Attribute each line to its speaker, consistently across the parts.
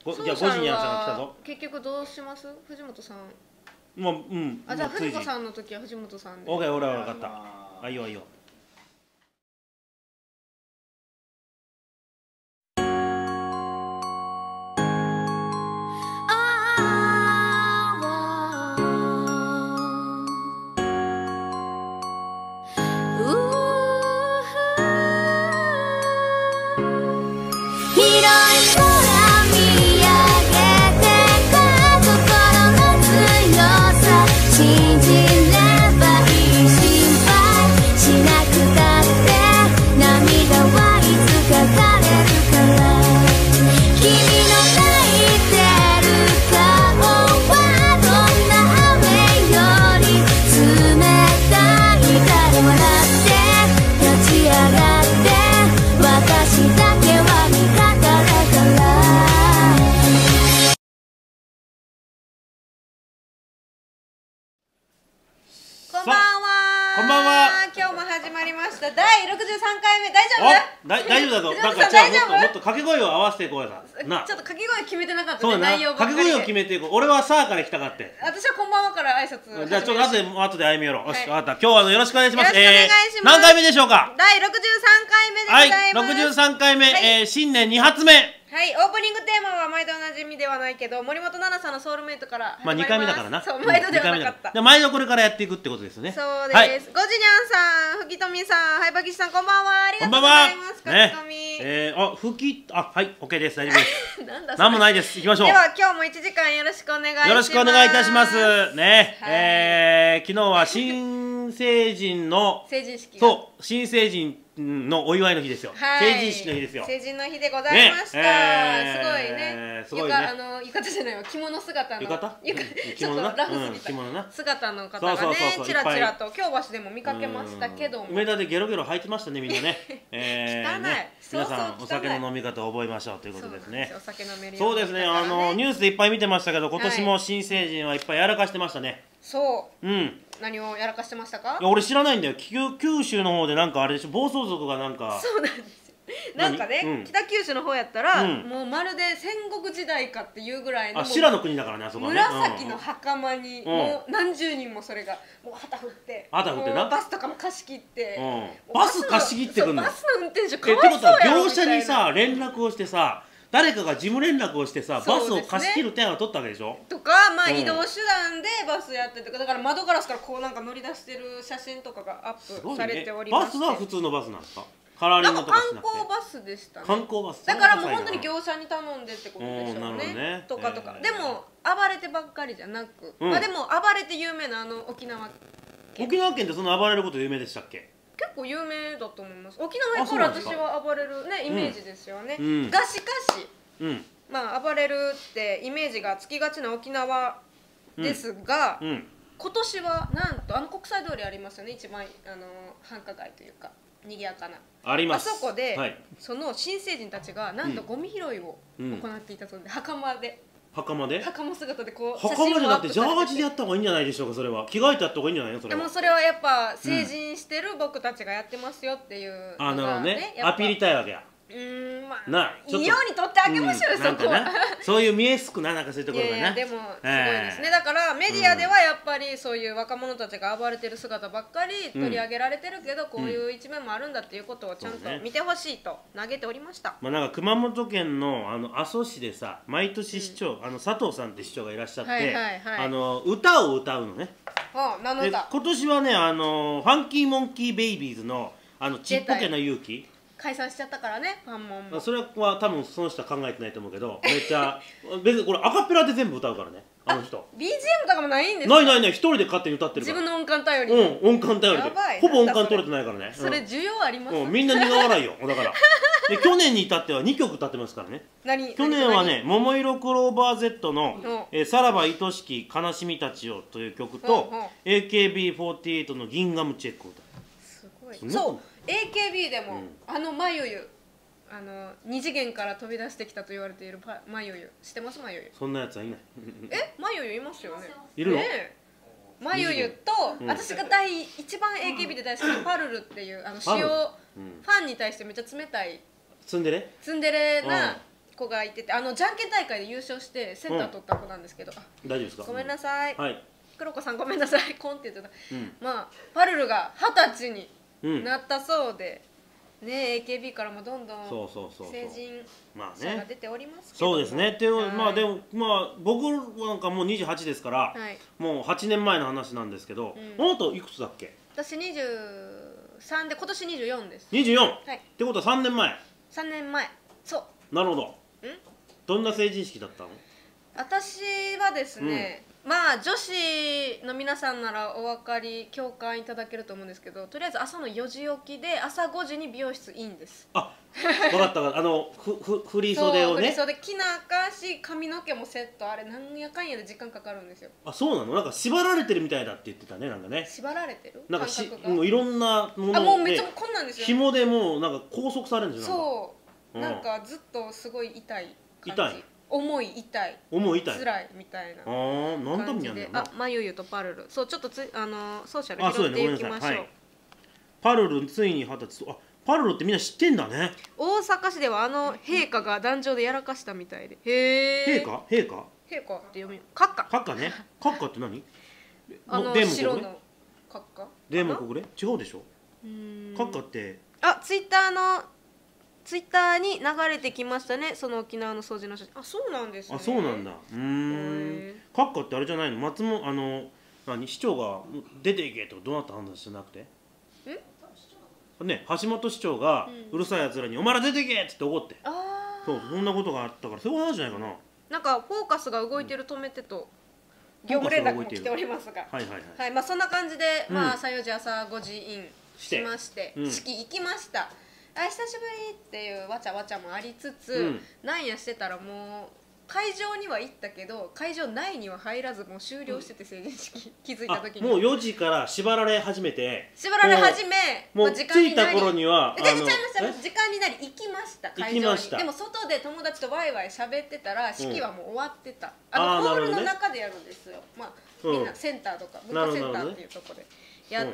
Speaker 1: じゃあ5時に朝が来たぞ。
Speaker 2: 結局どうします？藤本さん。
Speaker 1: もう
Speaker 2: あ、じゃあ藤子さんの時は藤本さんで。
Speaker 1: オーケー、俺は分かった。あ、いいよいいよ。こんばんは。
Speaker 2: 今日も始まりました第63回目。大丈夫？
Speaker 1: 大丈夫だぞ。なんかじゃあもっと掛け声を合わせていこうやな。
Speaker 2: ちょっと掛け声決めてなかったね。内容ばっかりで。
Speaker 1: 掛け声を決めていこう。俺はさあから来たかって。
Speaker 2: 私はこんばんはから挨拶。
Speaker 1: じゃあちょっと後で歩み寄ろう。よし、分かった。今日はよろしくお願いします。
Speaker 2: よろしくお願いします。
Speaker 1: 何回目でしょうか？
Speaker 2: 第63回目でございます。
Speaker 1: はい、63回目、新年2発目。
Speaker 2: はい、オープニングテーマは毎度おなじみではないけど、森本奈々さんのソウルメイトから
Speaker 1: まあ2回目だからな。
Speaker 2: そう、毎度ではなかった。
Speaker 1: 毎度これからやっていくってことですね。
Speaker 2: そうです。ゴジニャンさん、ふきとみさん、はい、バキシさん、こんばんは。ありがとうございます。
Speaker 1: はい、OK です。大丈夫です。なんもないです。行きましょう。
Speaker 2: では今日も1時間よろしくお願いします。
Speaker 1: よろしくお願いいたします。ね、昨日は新成人の
Speaker 2: 成人式。
Speaker 1: そう、新成人のお祝いの日ですよ。成人式の日ですよ。
Speaker 2: 成人の日でございました。すごいね。
Speaker 1: すごいね。
Speaker 2: 浴衣じゃないわ、着物姿の。
Speaker 1: 浴衣？
Speaker 2: ちょっとラフすぎた。着物な。姿の方がね、ちらちらと京橋でも見かけましたけども。
Speaker 1: 梅田でゲロゲロ吐いてましたね、みんなね。
Speaker 2: 汚い。
Speaker 1: 皆さんお酒の飲み方を覚えましょうということですね。
Speaker 2: お酒飲めるよ。
Speaker 1: そうですね。ニュースでいっぱい見てましたけど、今年も新成人はいっぱいやらかしてましたね。
Speaker 2: そう。何をやらかしてましたか？
Speaker 1: 俺知らないんだよ。九州の方でなんかあれでしょ、暴走族がなんか。
Speaker 2: そうなんですよ。なんかね、北九州の方やったらもうまるで戦国時代かっていうぐらいの
Speaker 1: 修羅の国だからね、あそこはね。
Speaker 2: 紫の袴にもう何十人もそれがもう旗振って
Speaker 1: な、
Speaker 2: バスとかも貸し切って、
Speaker 1: バス貸し切ってくんの？
Speaker 2: バスの運転手かわいそうやろみたいな。
Speaker 1: ってことは業者にさ連絡をしてさ、誰かが事務連絡をしてさ、バスを貸し切る手を取ったわけでしょ。
Speaker 2: とか、まあ移動手段でバスやってとか、だから窓ガラスからこうなんか乗り出してる写真とかがアップされておりまして。
Speaker 1: バスは普通のバスなんですか？カラーリングとかしなくて。
Speaker 2: 観光バスでしたね。
Speaker 1: 観光バス。
Speaker 2: だからもう本当に業者に頼んでってことでしょうね。とかとか。でも暴れてばっかりじゃなく、まあでも暴れて有名な沖縄県。
Speaker 1: 沖縄県ってその暴れること有名でしたっけ？
Speaker 2: 結構有名だと思います。沖縄から私は暴れるねイメージですよね。がしかし。まあ暴れるってイメージがつきがちな沖縄ですが、今年はなんと国際通りありますよね、一番繁華街というか賑やかな
Speaker 1: あります。
Speaker 2: あそこで、その新成人たちがなんとゴミ拾いを行っていたそうで、袴姿でこう
Speaker 1: 袴じゃなくてジャージでやった方がいいんじゃないでしょうか。それは着替えてやった方がいいんじゃないの？それは。
Speaker 2: でもそれはやっぱ成人してる僕たちがやってますよっていうのがね、
Speaker 1: アピりたいわけや。
Speaker 2: まあいいように取ってあげましょうよ、そこは。
Speaker 1: そういう見えすくな、なんかそういうところがね。
Speaker 2: でもすごいですね。だからメディアではやっぱりそういう若者たちが暴れてる姿ばっかり取り上げられてるけど、こういう一面もあるんだっていうことをちゃんと見てほしいと投げておりました。
Speaker 1: なんか熊本県の阿蘇市でさ、毎年市長佐藤さんって市長がいらっしゃって、歌を歌うのね。
Speaker 2: 何の歌？
Speaker 1: 今年はね、ファンキーモンキーベイビーズのちっぽけな勇気。
Speaker 2: 解散しちゃったからね、ファンも。
Speaker 1: それは多分その人は考えてないと思うけど、めっちゃ別にこれアカペラで全部歌うからね、あの人。
Speaker 2: BGM とかもないんですか？
Speaker 1: ない、一人で勝手に歌ってるから。
Speaker 2: 自分の音感頼りに。
Speaker 1: 音感頼りでほぼ音感取れてないからね。
Speaker 2: それ需要あります？
Speaker 1: みんな苦笑いよ。だから去年に至っては2曲歌ってますからね。去年はね、桃色クローバー Z の「さらば愛しき悲しみたちよ」という曲と AKB48 の「ギンガムチェック」を歌う。
Speaker 2: すごい。そう、AKB でもまゆゆ、二次元から飛び出してきたと言われているまゆゆ、知ってます？まゆゆ。
Speaker 1: そんなやつはいない。
Speaker 2: まゆゆいますよね。
Speaker 1: いるの？
Speaker 2: まゆゆと、私が一番 AKB で大好きなパルルっていうファンに対してめっちゃ冷たい
Speaker 1: ツンデレ
Speaker 2: な子がいてて、じゃんけん大会で優勝してセンター取った子なんですけど、
Speaker 1: 大丈夫ですか？
Speaker 2: ごめんなさい。
Speaker 1: はい。
Speaker 2: 黒子さんごめんなさい。コンって言ってた。まあパルルが20歳になったそうで。ね、AKB からもどんどん成人者が出ておりますけども、
Speaker 1: そうですね。でもまあ僕なんかもう28ですから、もう8年前の話なんですけど、あなたいくつだっけ？
Speaker 2: 私23で今年24です。
Speaker 1: 24。はい。ってことは3年前。
Speaker 2: 3年前。そう。
Speaker 1: なるほど。どんな成人式だったの？
Speaker 2: 私はですね、まあ女子の皆さんならお分かり共感いただけると思うんですけど、とりあえず朝の4時起きで朝5時に美容室インです。
Speaker 1: あ、分かった。振り袖をね、振り
Speaker 2: 袖着なあかんし、髪の毛もセット、あれなんやかんやで時間かかるんですよ。
Speaker 1: あ、そうなの？なんか縛られてるみたいだって言ってたね、なんかね。
Speaker 2: 縛られてる？
Speaker 1: なんかもういろんなもので、
Speaker 2: もうめっちゃこんなんですよ。
Speaker 1: 紐でもうなんか拘束されるんですよ。
Speaker 2: そう、なんかずっとすごい痛い感じ。重い痛い辛いみたいな感じで、まゆゆとパルル、そうちょっとソーシャル拾っていきましょう。
Speaker 1: パルルついに20歳。パルルってみんな知ってんだね。
Speaker 2: 大阪市では陛下が壇上でやらかしたみたいで。へえ。
Speaker 1: 陛下
Speaker 2: って読み、閣下。
Speaker 1: 閣下ね。閣下って何？
Speaker 2: 白の閣下？
Speaker 1: デーモン国連？違うでしょ。閣下って、
Speaker 2: ツイッターに流れてきましたね、その沖縄の掃除の写真。そうなんですね。
Speaker 1: そうなんだ。閣下ってあれじゃないの？市長が出ていけとどうなった話じゃなくて、ね、橋本市長がうるさいやつらにお前ら出ていけって怒って、そんなことがあったから、そういう話じゃないかな。
Speaker 2: なんかフォーカスが動いてる止めてと業務連絡も来ておりますが、はい、まあそんな感じで、朝4時朝5時インしまして、式行きました。久しぶりっていうわちゃわちゃもありつつ、なんやしてたらもう会場には行ったけど会場内には入らずもう終了してて、成人式気づいた時に
Speaker 1: もう4時から縛られ始めて、
Speaker 2: もう
Speaker 1: 着いた頃には
Speaker 2: 時間になり行きました。会場にでも外で友達とワイワイ喋ってたら式はもう終わってた。ホールの中でやるんですよ。まあみんなセンターとか文化センターっていうところでやって、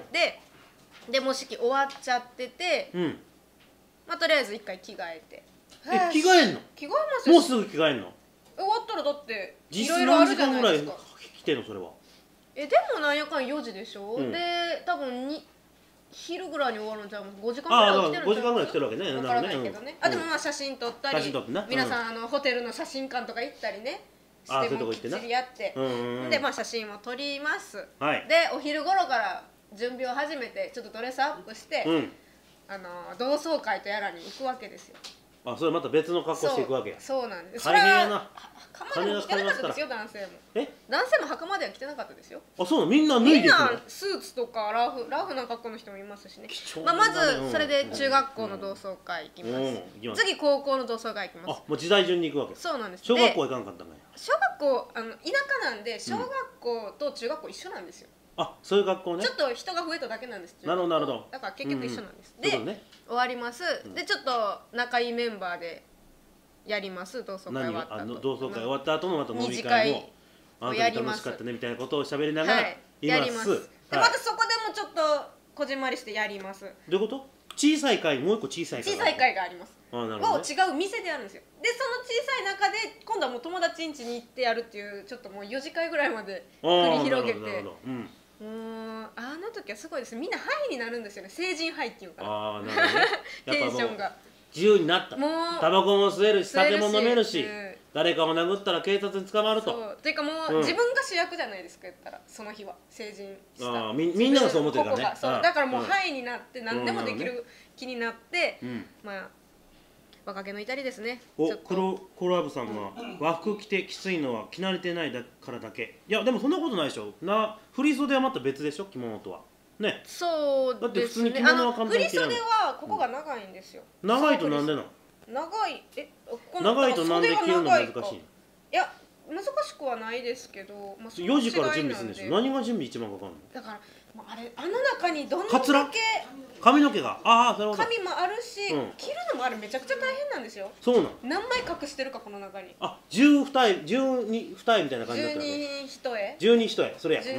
Speaker 2: でもう式終わっちゃってて、まあとりあえず一回着替えて。
Speaker 1: 着替えんの？
Speaker 2: 着替えますよ。
Speaker 1: もうすぐ着替えんの？
Speaker 2: 終わったらだって
Speaker 1: 実質何時間ぐらい来てんのそれは？
Speaker 2: でもなんやかん4時でしょ。で多分昼ぐらいに終わるんちゃう？5時間ぐらいは来てるんちゃう？5
Speaker 1: 時間ぐらい来てるわけね。
Speaker 2: 分からないけどね。でもまあ写真撮ったり、皆さんホテルの写真館とか行ったりねしてもきっちりやって、でまあ写真を撮ります。でお昼頃から準備を始めてちょっとドレスアップして同窓会とやらに行くわけですよ。
Speaker 1: それまた別の格好していくわけや。
Speaker 2: そうなんです。
Speaker 1: 大変やな。
Speaker 2: 袴でも着てなかったですよ、男性も。男性も袴では着てなかったですよ。
Speaker 1: そうなの？みんな脱いでいくの？
Speaker 2: みんなスーツとかラフな格好の人もいますしね。まずそれで中学校の同窓会行きます。次高校の同窓会行きます。
Speaker 1: もう時代順に行くわけ。
Speaker 2: そうなんです。
Speaker 1: 小学校行かなかったの？
Speaker 2: 小学校田舎なんで小学校と中学校一緒なんですよ。
Speaker 1: そういう学校ね。
Speaker 2: ちょっと人が増えただけなんです。
Speaker 1: なるほどなるほど。
Speaker 2: だから結局一緒なんです。で終わります。でちょっと仲いいメンバーでやります。同窓会終わった後。
Speaker 1: 同窓会終わった後のまた飲み会もやります。楽しかったねみたいなことを喋りながら
Speaker 2: やります。でまたそこでもちょっとこじんまりしてやります。
Speaker 1: どういうこと？小さい会、もう一個小さい
Speaker 2: 会があります。を違う店でやるんですよ。でその小さい中で今度はもう友達ん家に行ってやるっていうちょっともう4次会ぐらいまで繰り広げて。あの時はすごいです。みんなハイになるんですよね。成人ハイっていうかな。テンションが
Speaker 1: 自由になった。タバコも吸えるし酒も飲めるし、誰かを殴ったら警察に捕まると。
Speaker 2: っていうかもう自分が主役じゃないですか、言ったらその日は成人した。
Speaker 1: みんながそう思ってるからね。
Speaker 2: だからもうハイになって何でもできる気になって、まあ若気の至りですね。
Speaker 1: 黒アブさんが和服着てきついのは着慣れてないからだけ。いやでもそんなことないでしょ。振り袖はまた別でしょ、着物とはね。
Speaker 2: そう
Speaker 1: だって普通に着物は簡単に着れない。
Speaker 2: 振り袖はここが長いんですよ。
Speaker 1: 長いとなんでなの？
Speaker 2: 長
Speaker 1: いとなんで着るの難しいの？
Speaker 2: いや難しくはないですけど、
Speaker 1: 4時から準備するんでしょ。何が準備一番かかるの？
Speaker 2: だからあの中にどんだけ
Speaker 1: 髪の毛が
Speaker 2: 髪もあるし、着るのもある。めちゃくちゃ大変なんですよ。
Speaker 1: そうなの？
Speaker 2: 何枚隠してるかこの中に。
Speaker 1: 12二重みたいな感じだった。
Speaker 2: 12一重
Speaker 1: 12一重それや。
Speaker 2: そ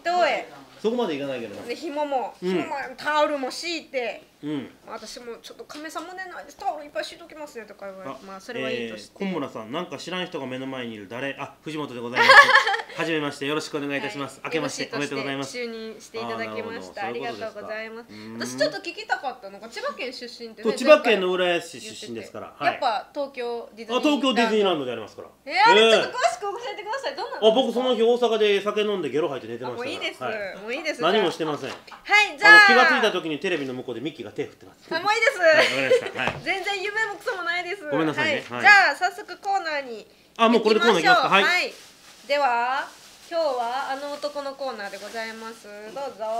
Speaker 2: 重
Speaker 1: そこまでいかないけど
Speaker 2: で紐もタオルも敷いて、私もちょっと亀さんもねないです、タオルいっぱい敷いときますねとか言われて、まあそれはいいとして。
Speaker 1: 小村さん、なんか知らん人が目の前にいる誰？あ、藤本でございます。はじめまして、よろしくお願いいたします。明けましておめでとうございます。
Speaker 2: 就任していただきました。ありがとうございます。私ちょっと聞きたかったのが、千葉県出身ってね。
Speaker 1: 千葉県の浦安市出身ですから。
Speaker 2: やっぱ東京ディズニーランド。
Speaker 1: 東京ディズニーランドでありますから。
Speaker 2: あれちょっと詳しく教えてください。どんなの？
Speaker 1: 僕その日大阪で酒飲んでゲロ吐いて寝てましたから。
Speaker 2: もういいです。もういいです。
Speaker 1: 何もしてません。
Speaker 2: はい、じゃあ
Speaker 1: 気がついた時にテレビの向こうでミッキーが手振ってます。
Speaker 2: もういいです。わかりました。全然夢もクソもないです。
Speaker 1: ごめんなさいね。
Speaker 2: じゃあ早速コーナーに
Speaker 1: もうこれでコーナーいきますか。はい。
Speaker 2: では今日はあの男のコーナーでございます。どうぞ。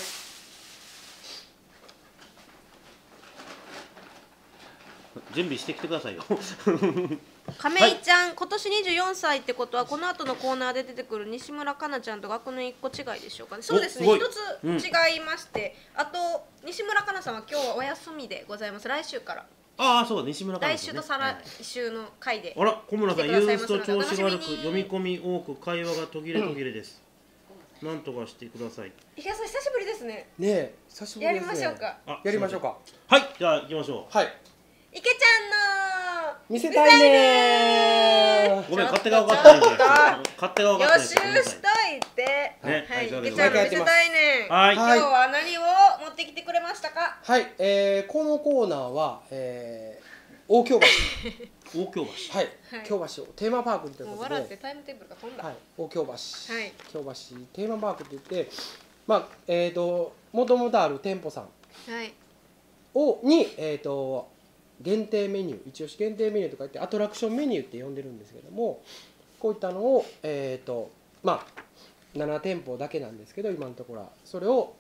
Speaker 1: 準備してきてくださいよ。
Speaker 2: 亀井ちゃん、今年24歳ってことはこの後のコーナーで出てくる西村かなちゃんと学年1個違いでしょうかね。そうですね、一つ違いまして、あと西村かなさんは今日はお休みでございます。来週から。
Speaker 1: そう、西村かな。
Speaker 2: 来週と再来週の回で。
Speaker 1: あら、小村さん、ユースと調子悪く読み込み多く会話が途切れ途切れです。なんとかしてください。
Speaker 2: 池田さん久しぶりですね。
Speaker 3: ねえ、久しぶりですね。
Speaker 2: やりましょうか。
Speaker 3: やりましょうか。
Speaker 1: はい、じゃあ行きましょ
Speaker 3: う。はい。
Speaker 2: 池ちゃんの
Speaker 3: 見せたいね。
Speaker 1: ごめん、勝手が分かってないんで。勝手が分かってない。
Speaker 2: 予習しといて。はい、池ちゃんの見せたいね。
Speaker 1: はい。
Speaker 2: 今日は何を持ってきてくれましたか。
Speaker 3: はい、このコーナーは大京橋。
Speaker 1: 大京橋。
Speaker 3: はい。京橋をテーマパークということで。
Speaker 2: 笑ってタイムテーブルが飛んだ。
Speaker 3: はい。大京橋。
Speaker 2: はい。
Speaker 3: 京橋テーマパークといって、まあもともとある店舗さん。
Speaker 2: はい。
Speaker 3: に限定メニュー、一押し限定メニューとか言ってアトラクションメニューって呼んでるんですけども、こういったのをまあ7店舗だけなんですけど、今のところはそれを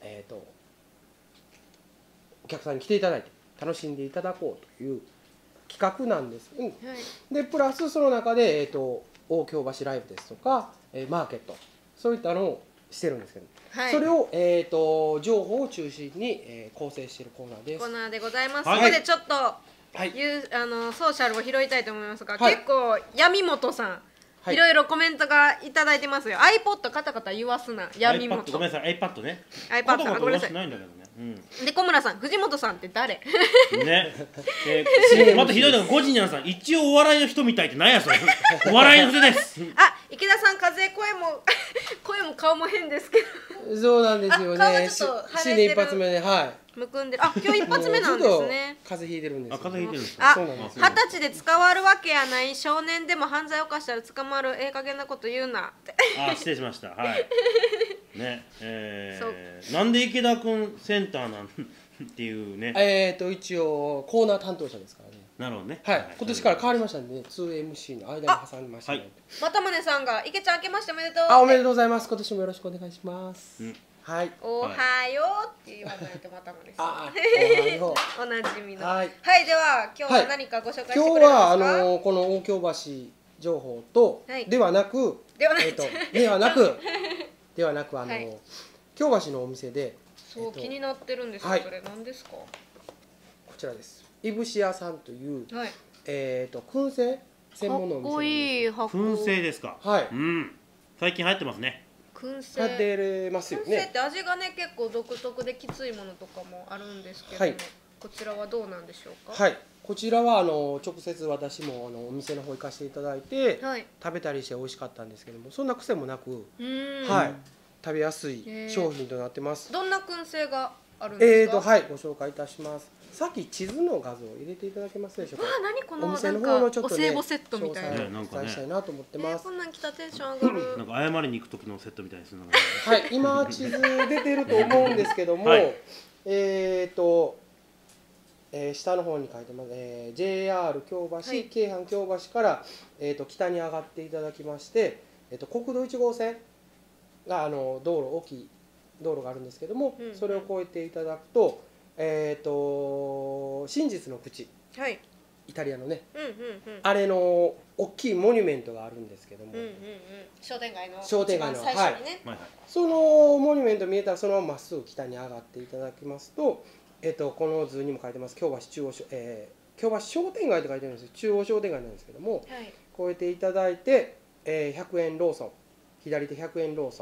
Speaker 3: お客さんに来ていただいて楽しんでいただこうという企画なんです。でプラスその中で大京橋ライブですとかマーケット、そういったのをしてるんですけど、それを情報を中心に構成しているコーナーです。
Speaker 2: コーナーでございます。そこでちょっとソーシャルを拾いたいと思いますが、結構闇本さんいろいろコメントがいただいてますよ。iPod カタカタ言わすな闇本。
Speaker 1: ごめんなさい、 iPad ね。
Speaker 2: iPad ごめんなさい。で小村さん、藤本さんって誰
Speaker 1: ね。またひどいのがゴジニャンさん、一応お笑いの人みたいって何やそれ。お笑いの人です。
Speaker 2: 池田さん、風声も顔も変ですけ
Speaker 3: ど。そうなんですよね。新年一発目で、
Speaker 2: むくんでる。今日一発目なんですね。
Speaker 3: 風邪ひいてるんです。
Speaker 1: 風邪ひいてるんですか。
Speaker 2: 20歳で捕まるわけやない。少年でも犯罪を犯したら捕まる。加減なこと言うなって。
Speaker 1: 失礼しました。はい。ね、なんで池田君センターなんっていうね。
Speaker 3: 一応コーナー担当者ですからね。
Speaker 1: なるほどね。
Speaker 3: はい。今年から変わりましたんで、2MC の間に挟みましたので。
Speaker 2: 又宗さんが池ちゃん明けましておめでとう。
Speaker 3: おめでとうございます。今年もよろしくお願いします。はい。
Speaker 2: おはようって言わないと又宗さん。おなじみの。はい。では今日は何かご紹介してくれますか。
Speaker 3: 今日はこの大京橋情報とではなく京橋のお店で
Speaker 2: 気になってるんですよ。それ何ですか。こ
Speaker 3: ちらです。いぶし屋さんという燻製専門のお店。かっこいい箱。
Speaker 1: 燻製ですか。
Speaker 3: はい。
Speaker 1: 最近流行ってますね。
Speaker 2: 燻製。
Speaker 3: 食べれますよね。
Speaker 2: 燻製って味がね結構独特できついものとかもあるんですけども、こちらはどうなんでしょうか。
Speaker 3: はい。こちらは直接私もお店の方行かせていただいて食べたりして美味しかったんですけども、そんな癖もなく、食べやすい商品となってます。
Speaker 2: どんな燻製があるんですか。
Speaker 3: はい、ご紹介いたします。さっき地図の画像を入れていただけますでしょうか。
Speaker 2: 何この
Speaker 3: お店の方のちょっと
Speaker 2: お歳暮セットみたいな。
Speaker 3: お伝えしたいなと思ってます。
Speaker 2: こんなん来たテンション上がる。
Speaker 1: なんか謝りに行く時のセットみたいですね。
Speaker 3: はい、今地図出てると思うんですけども、下の方に書いてます。JR 京橋、京阪京橋から北に上がっていただきまして、国道1号線が大きい道路があるんですけども、それを越えていただくと真実の口、イタリアのね、あれの大きいモニュメントがあるんですけども、
Speaker 2: 商店街の
Speaker 3: 最初にね、そのモニュメント見えたらそのまままっすぐ北に上がっていただきますと、この図にも書いてます京橋中央京橋商店街と書いてるんですよ。中央商店街なんですけども、越えていただいて100円ローソン、左手100円ローソン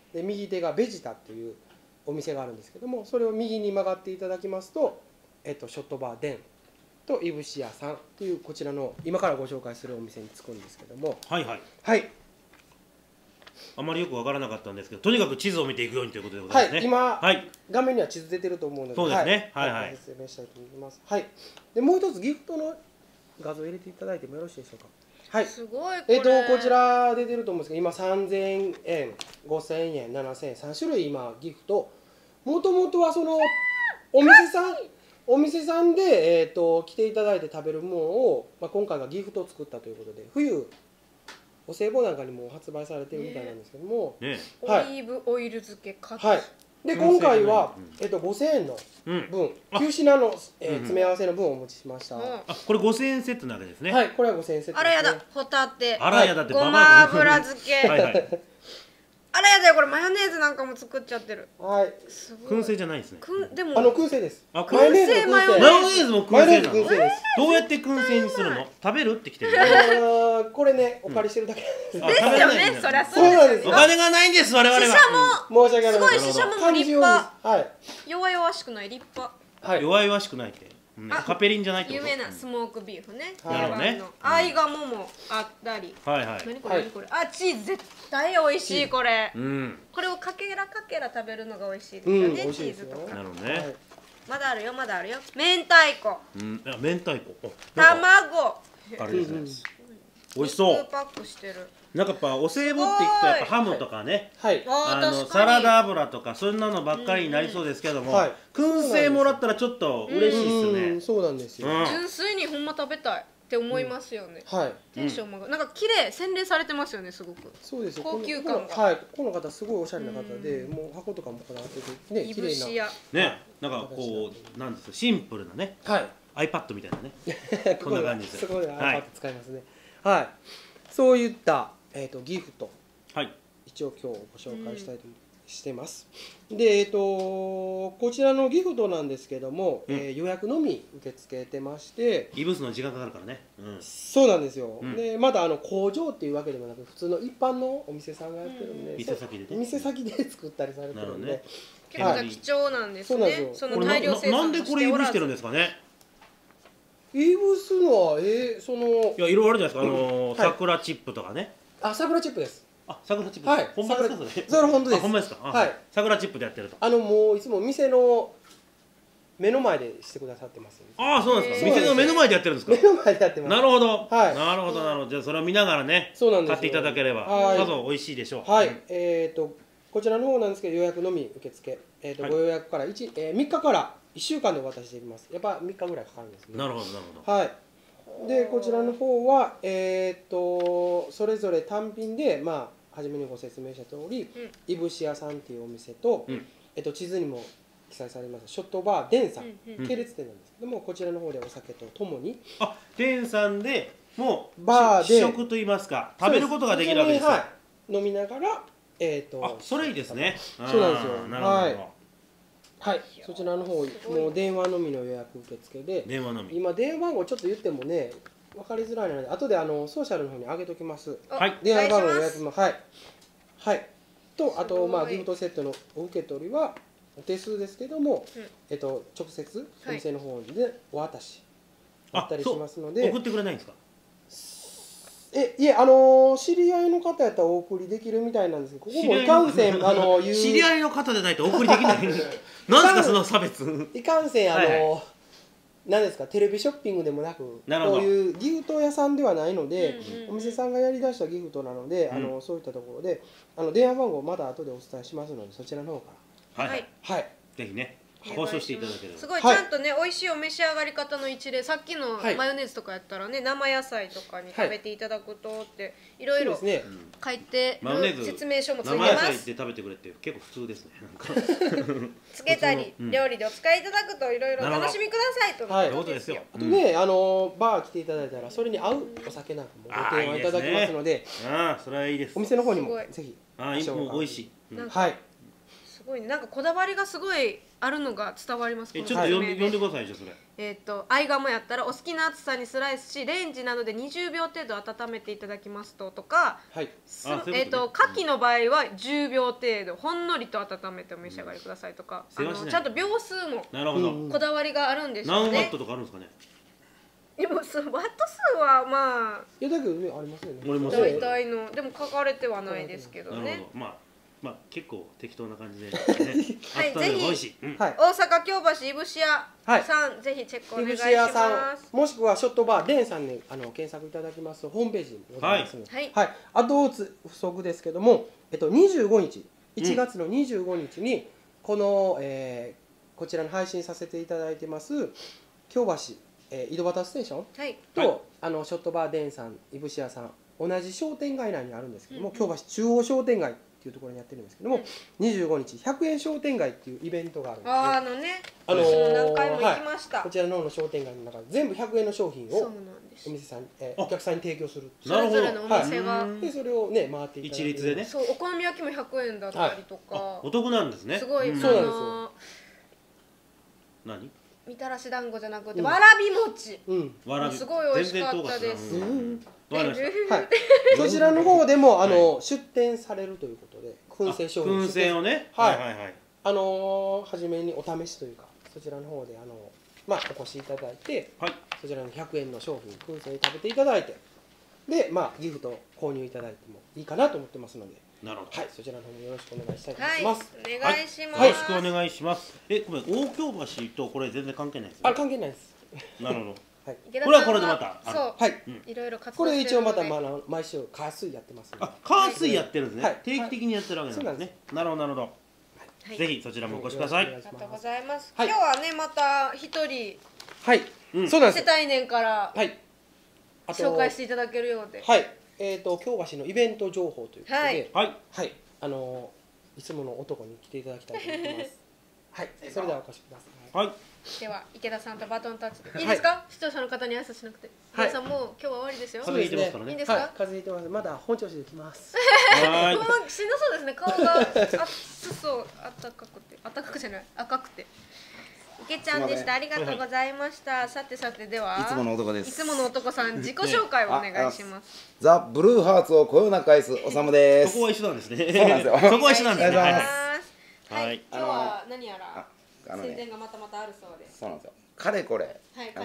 Speaker 3: で右手がベジタっていうお店があるんですけども、それを右に曲がっていただきますと、ショットバーデンといぶし屋さんというこちらの今からご紹介するお店に着くんですけども、
Speaker 1: はいはい
Speaker 3: はい、
Speaker 1: あまりよく分からなかったんですけど、とにかく地図を見ていくようにということでございますね。
Speaker 3: はい、今、
Speaker 1: はい、
Speaker 3: 画面には地図出てると思うので、
Speaker 1: そうですね、はいはい、
Speaker 3: 説明したいと思います。はい、でもう一つギフトの画像を入れていただいてもよろしいでしょうか。はい、
Speaker 2: すごいこ
Speaker 3: ちら出てると思うんですけど、今3000円、5000円、7000円、3種類今ギフト。もともとはそのお店さんで来ていただいて食べるものを、今回はギフトを作ったということで、冬お歳暮なんかにも発売されてるみたいなんですけども、
Speaker 1: ね、
Speaker 2: はい、オリーブオイル漬けカツ、
Speaker 3: はい、で今回は、5000円の分、9品の、詰め合わせの分をお持ちしました。
Speaker 1: あ、これ5000円セットなわけですね。
Speaker 3: はい、これは5000円セットですね。
Speaker 2: あらやだ、ホタテ、
Speaker 1: あらやだって
Speaker 2: ごま油漬け、
Speaker 1: はいはい、
Speaker 2: あらやだよ、これマヨネーズなんかも作っちゃってる。
Speaker 3: はい。
Speaker 1: 燻製じゃないですね。
Speaker 2: でも
Speaker 3: 燻製です。
Speaker 2: 燻製マヨネ
Speaker 1: ーズも燻製なの。
Speaker 3: 燻製です。
Speaker 1: どうやって燻製にするの？食べるってきてる。
Speaker 3: これね、お借りしてるだけ
Speaker 2: ですよね。そりゃそうです。
Speaker 1: お金がないんです我々は。
Speaker 2: シシャ
Speaker 3: も申し訳ない。
Speaker 2: すごいシシャモも立派。
Speaker 3: はい。
Speaker 2: 弱々しくない立派。
Speaker 1: はい。弱々しくないって。カペリンじゃないってこと。
Speaker 2: 有名なスモークビーフね。
Speaker 1: なるほどね。
Speaker 2: アイガモもあったり。
Speaker 1: はいはい。
Speaker 2: 何これ何これ。あ、チーズ絶対美味しいこれ。これをかけら食べるのが美味しいですよね、チーズとか。
Speaker 1: なるほどね。
Speaker 2: まだあるよまだあるよ。明太子。
Speaker 1: 明太子。
Speaker 2: 卵。
Speaker 1: あれですね。美味しそう。
Speaker 2: パックしてる。
Speaker 1: なんかやっぱお歳暮っていくとやっぱハムとかね、サラダ油とかそんなのばっかりになりそうですけども、燻製もらったらちょっと嬉しいですね。
Speaker 3: そうなんですよ。
Speaker 2: 純粋にほんま食べたいって思いますよね。
Speaker 3: はい。
Speaker 2: テンションもなんか綺麗洗練されてますよねすごく。
Speaker 3: そうです。
Speaker 2: 高級感が。
Speaker 3: はい。この方すごいおしゃれな方で、もう箱とかもこだわっててね、綺麗な。
Speaker 1: ね、なんかこうなんですかシンプルなね。はい。iPad みたいなね。こんな感じです。
Speaker 3: すごい iPad 使いますね。はい。そういったギフト、一応今日ご紹介したいとしてます。でこちらのギフトなんですけども、予約のみ受け付けてまして、
Speaker 1: イブスの時間かかるからね。
Speaker 3: そうなんですよ。でまだ工場っていうわけでもなく普通の一般のお店さんがやってるんで、店先で作ったりされてるんで、
Speaker 2: 結構貴重なんですね。その大量生産
Speaker 1: なんでこれイブしてるんですかね。
Speaker 3: イブスのはい
Speaker 1: やいろいろあるじゃないですか。桜チップとかね。
Speaker 3: あ、桜チップです。
Speaker 1: あ、桜チップ。
Speaker 3: はい。
Speaker 1: 本場ですかそれ。
Speaker 3: それ本当です。
Speaker 1: 本場ですか。はい。桜チップでやってると。
Speaker 3: もういつも店の目の前でしてくださってます。
Speaker 1: ああ、そうなんですか。店の目の前でやってるんですか。
Speaker 3: 目の前でやってます。
Speaker 1: なるほど。はい。なるほどなるほど。じゃあそれを見ながらね、買っていただければさぞ美味しいでしょう。
Speaker 3: はい。こちらの方なんですけど予約のみ受付。ご予約から3日から1週間でお渡ししています。やっぱ3日ぐらいかかるんですね。
Speaker 1: なるほどなるほど。
Speaker 3: はい。でこちらの方はそれぞれ単品で初めにご説明した通り、いぶし屋さんっていうお店と、地図にも記載されますショットバーデンさん、系列店なんですけども、こちらの方でお酒とともに
Speaker 1: デンさんでもう
Speaker 3: バーで
Speaker 1: 試食といいますか食べることができるわけですよ。
Speaker 3: 飲みながら
Speaker 1: それいいですね。
Speaker 3: そうなんですよ。
Speaker 1: なるほど。
Speaker 3: はい、そちらの方もう電話のみの予約受付で、今電話番号ちょっと言ってもね分かりづらいので後でソーシャルの方に上げときます。
Speaker 1: はい。
Speaker 3: 電話番号予約もはいとあとギフトセットのお受け取りはお手数ですけども、直接お店の方でお渡しだったりしますので。
Speaker 1: 送ってくれないんですか。
Speaker 3: いえ知り合いの方やったらお送りできるみたいなんですけど、ここもいかんせん
Speaker 1: 知り合いの方でないとお送りできない。なんですかその差別。
Speaker 3: いかんせん何ですかテレビショッピングでもなくこういうギフト屋さんではないので、お店さんがやりだしたギフトなのでそういったところで電話番号まだ後でお伝えしますのでそちらの方か
Speaker 1: らはいぜひね交渉していただければ。
Speaker 2: すごいちゃんとね美味しいお召し上がり方の一例、さっきのマヨネーズとかやったらね生野菜とかに食べていただくとっていろいろ書いてる説明書もついてます。
Speaker 1: 生野菜で食べてくれって結構普通ですね。
Speaker 2: つけたり料理でお使いいただくといろいろお楽しみくださいと
Speaker 1: いうことですよ。
Speaker 3: あとねバー来ていただいたらそれに合うお酒なんかもご提案いただきますので、
Speaker 1: それはいいです。
Speaker 3: お店の方にもぜひ
Speaker 1: もう美味しい。
Speaker 3: はい。
Speaker 2: ごいね、なんかこだわりがすごいあるのが伝わります。
Speaker 1: ちょっと読んでくださいじゃそれ。
Speaker 2: アイガモやったらお好きな厚さにスライスしレンジなどで20秒程度温めていただきますとか、牡蠣の場合は10秒程度ほんのりと温めてお召し上がりくださいとか、ちゃんと秒数もこだわりがあるんでしょうね。
Speaker 1: 何ワットとかあるんですかね。
Speaker 2: でもワット数はまあ
Speaker 3: いやだけどねありますよね。
Speaker 2: 大体のでも書かれてはないですけどね。
Speaker 1: まあ結構適当な感じで、
Speaker 2: はい、ぜひ大阪京橋いぶし屋さん、ぜひチェックお願いします。
Speaker 3: もしくはショットバーレンさんに検索いただきますとホームページにございますので、はい。あと不足ですけども、25日、1月の25日にこのこちらの配信させていただいてます京橋井戸端ステーションとショットバーレンさんいぶし屋さん同じ商店街内にあるんですけども、京橋中央商店街っていうところにやってるんですけども、25日100円商店街っていうイベントがあるんです
Speaker 2: ね。何回も行きました。
Speaker 3: こちらの商店街の中で全部100円の商品をお店さんお客さんに提供する。
Speaker 2: それぞれのお店が
Speaker 3: でそれをね回っていただいて
Speaker 1: 一律でね。
Speaker 2: そうお好み焼きも100円だったりとか。
Speaker 1: お得なんですね。
Speaker 2: すごい
Speaker 3: そうなんですよ。
Speaker 1: 何？
Speaker 2: みたらし団子じゃなくてわらび餅。すごい美味しかったです。
Speaker 3: そちらの方でも出店されるということで燻製商品
Speaker 1: 燻製をね
Speaker 3: 初めにお試しというかそちらの方でお越しいただいてそちらの100円の商品燻製食べていただいてでギフト購入いただいてもいいかなと思ってますのでそちらの方もよろしくお願いしたいと思います。
Speaker 2: お願いします。
Speaker 1: よろしくお願いします。ごめん大京橋とこれ全然関係ないです。
Speaker 3: 関係ないです。
Speaker 1: なるほど。これはこれでまた
Speaker 2: いろいろ活動してるので
Speaker 3: これ一応また毎週火水やってます。
Speaker 1: 火水やってるんですね。定期的にやってるわけなんですね。なるほどなるほど。ぜひそちらもお越しください。
Speaker 2: ありがとうございます。今日はねまた一人
Speaker 3: そうなんです。
Speaker 2: 世帯年から紹介していただけるようで。
Speaker 3: 京橋のイベント情報ということでいつもの男に来ていただきたいと思います。それではお越しください。
Speaker 2: では池田さんとバトンタッチいいですか？視聴者の方に挨拶しなくて。池田さんもう今日は終わりですよ。
Speaker 1: 風邪ひいてますからね。
Speaker 2: いいですか？
Speaker 3: 風邪ひいてます。まだ本調子できます。
Speaker 2: しんどそうですね。顔が熱そう、赤くじゃない、赤くて。池ちゃんでした。ありがとうございました。さてでは。
Speaker 4: いつもの男です。
Speaker 2: いつもの男さん自己紹介をお願いします。
Speaker 4: ザ・ブルーハーツをこよなく愛すおさむです。
Speaker 1: そこは一緒なんですね。
Speaker 4: そうなんですよ。
Speaker 1: そこは一緒なんですね。
Speaker 2: はい。今日は何やら宣伝がまたあるそうで。
Speaker 4: そうなんですよ。かれこれ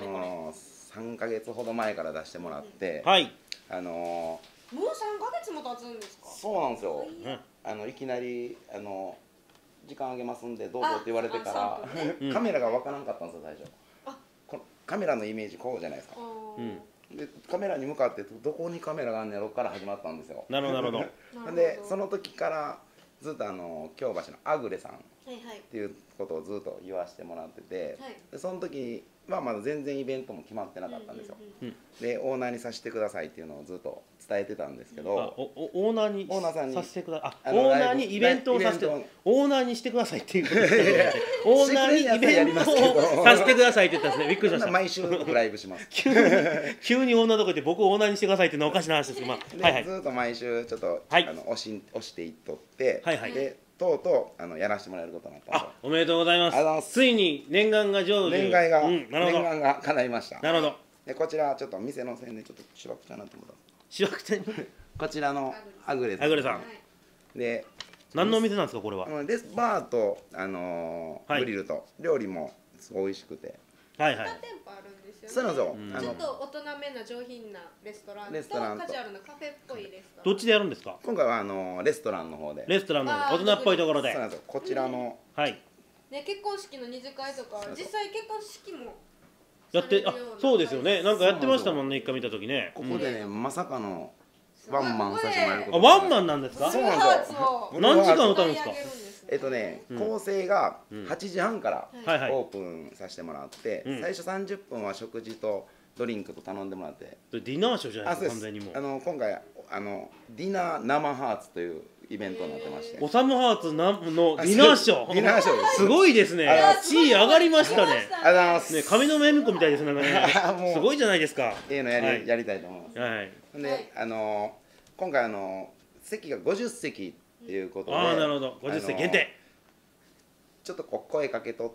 Speaker 4: 3ヶ月ほど前から出してもらってもう3ヶ
Speaker 2: 月も経つんですか？
Speaker 4: そうなんですよ。いきなり時間あげますんでどうぞって言われてからカメラがわからんかったんですよ最初。カメラのイメージこうじゃないですか。でカメラに向かってどこにカメラがあんねやろから始まったんですよ。
Speaker 1: なるほど。
Speaker 4: でその時からずっと京橋のアグレさんっていうことをずっと言わせてもらってて、でその時はまだ全然イベントも決まってなかったんですよ。でオーナーにさせてくださいっていうのをずっと伝えてたんですけど、
Speaker 1: オーナーに
Speaker 4: さんに
Speaker 1: させてください。オーナーにイベントをさせてオーナーにしてくださいっていうことでオーナーにイベントをさせてくださいって言ったんですね。びっくりしました。
Speaker 4: 毎週ライブします。
Speaker 1: 急にオーナーとか言って僕をオーナーにしてくださいっていうのはおかしな話ですけど、
Speaker 4: ずっと毎週ちょっと押していっとってでとうとうやらせてもらえることになったんですよ。
Speaker 1: おめでとうございます。ついに念願が成就。
Speaker 4: 念願が叶いました。
Speaker 1: なるほど。
Speaker 4: でこちらちょっと店の宣伝ちょっとしばくちゃなって思った。
Speaker 1: しばくちゃに
Speaker 4: こちらのアグレさんで
Speaker 1: 何のお店なんですかこれは？
Speaker 4: バーとグリルと料理もすごい美味しくて。
Speaker 2: 2店舗あるんですよね。
Speaker 4: そうなんですよ。
Speaker 2: ちょっと大人めな上品なレストランとカジュアルなカフェっぽいレストラン。
Speaker 1: どっちでやるんですか？
Speaker 4: 今回はレストランの方で。
Speaker 1: レストランの大人っぽいところで。
Speaker 4: そうなんですよ。こちらの
Speaker 2: 結婚式の二次会とか実際結婚式も
Speaker 1: やってそうですよね。なんかやってましたもんね一回見た時ね。
Speaker 4: ここでねまさかのワンマンさせてもらえること。
Speaker 1: ワンマンなんですか？
Speaker 4: そうなんですよ。
Speaker 1: 何時間歌うんですか？
Speaker 4: 構成が8時半からオープンさせてもらって最初30分は食事とドリンクと頼んでもらって。
Speaker 1: ディナーショーじゃないですか完全にもう。
Speaker 4: 今回ディナー生ハーツというイベントになってまして。
Speaker 1: オサムハーツのディナーショー。
Speaker 4: ディナーショーです。
Speaker 1: すごいですね。地位上がりましたね。上のメムコみたいですね。すごいじゃないですか。
Speaker 4: のやりたいと思います。で今回席が50席っていうことで。
Speaker 1: なるほど。50席限定。
Speaker 4: ちょっとこう声かけとって、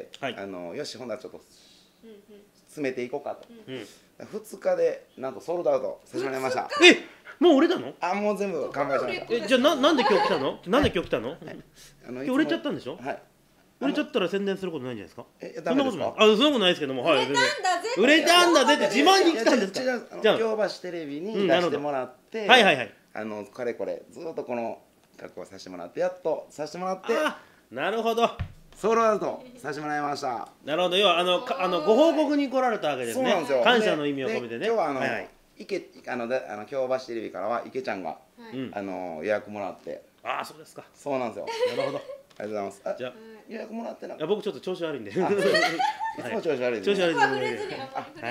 Speaker 4: よしほんならちょっと詰めていこうかと、2日でなんとソールドアウトさせてもらいました。
Speaker 1: もう売れたの？
Speaker 4: もう全部完売しました。
Speaker 1: じゃあなんで今日来たの？なんで今日来たの？今日売れちゃったんでしょ？はい。売れちゃったら宣伝することないんじゃないですか？そんなことない。そんなことないですけども、売れたんだぜって自慢に来たんですか？
Speaker 4: 京橋テレビに出してもらって、かれこれずっとこの格好させてもらって、やっとさせてもらって、
Speaker 1: なるほど。
Speaker 4: ソールドアウトさせてもらいました。
Speaker 1: なるほど。要はご報告に来られたわけですね。感謝の意味を込めてね。
Speaker 4: 今日は京橋テレビからは池ちゃんが予約もらって。
Speaker 1: そうですか。
Speaker 4: そうなんですよ。
Speaker 1: なるほど。
Speaker 4: ありがとうございます。じゃあ予約もらってな。
Speaker 1: 僕ちょっと調子悪いんで。いつも
Speaker 4: 調子悪い。
Speaker 1: 調子悪い。はい、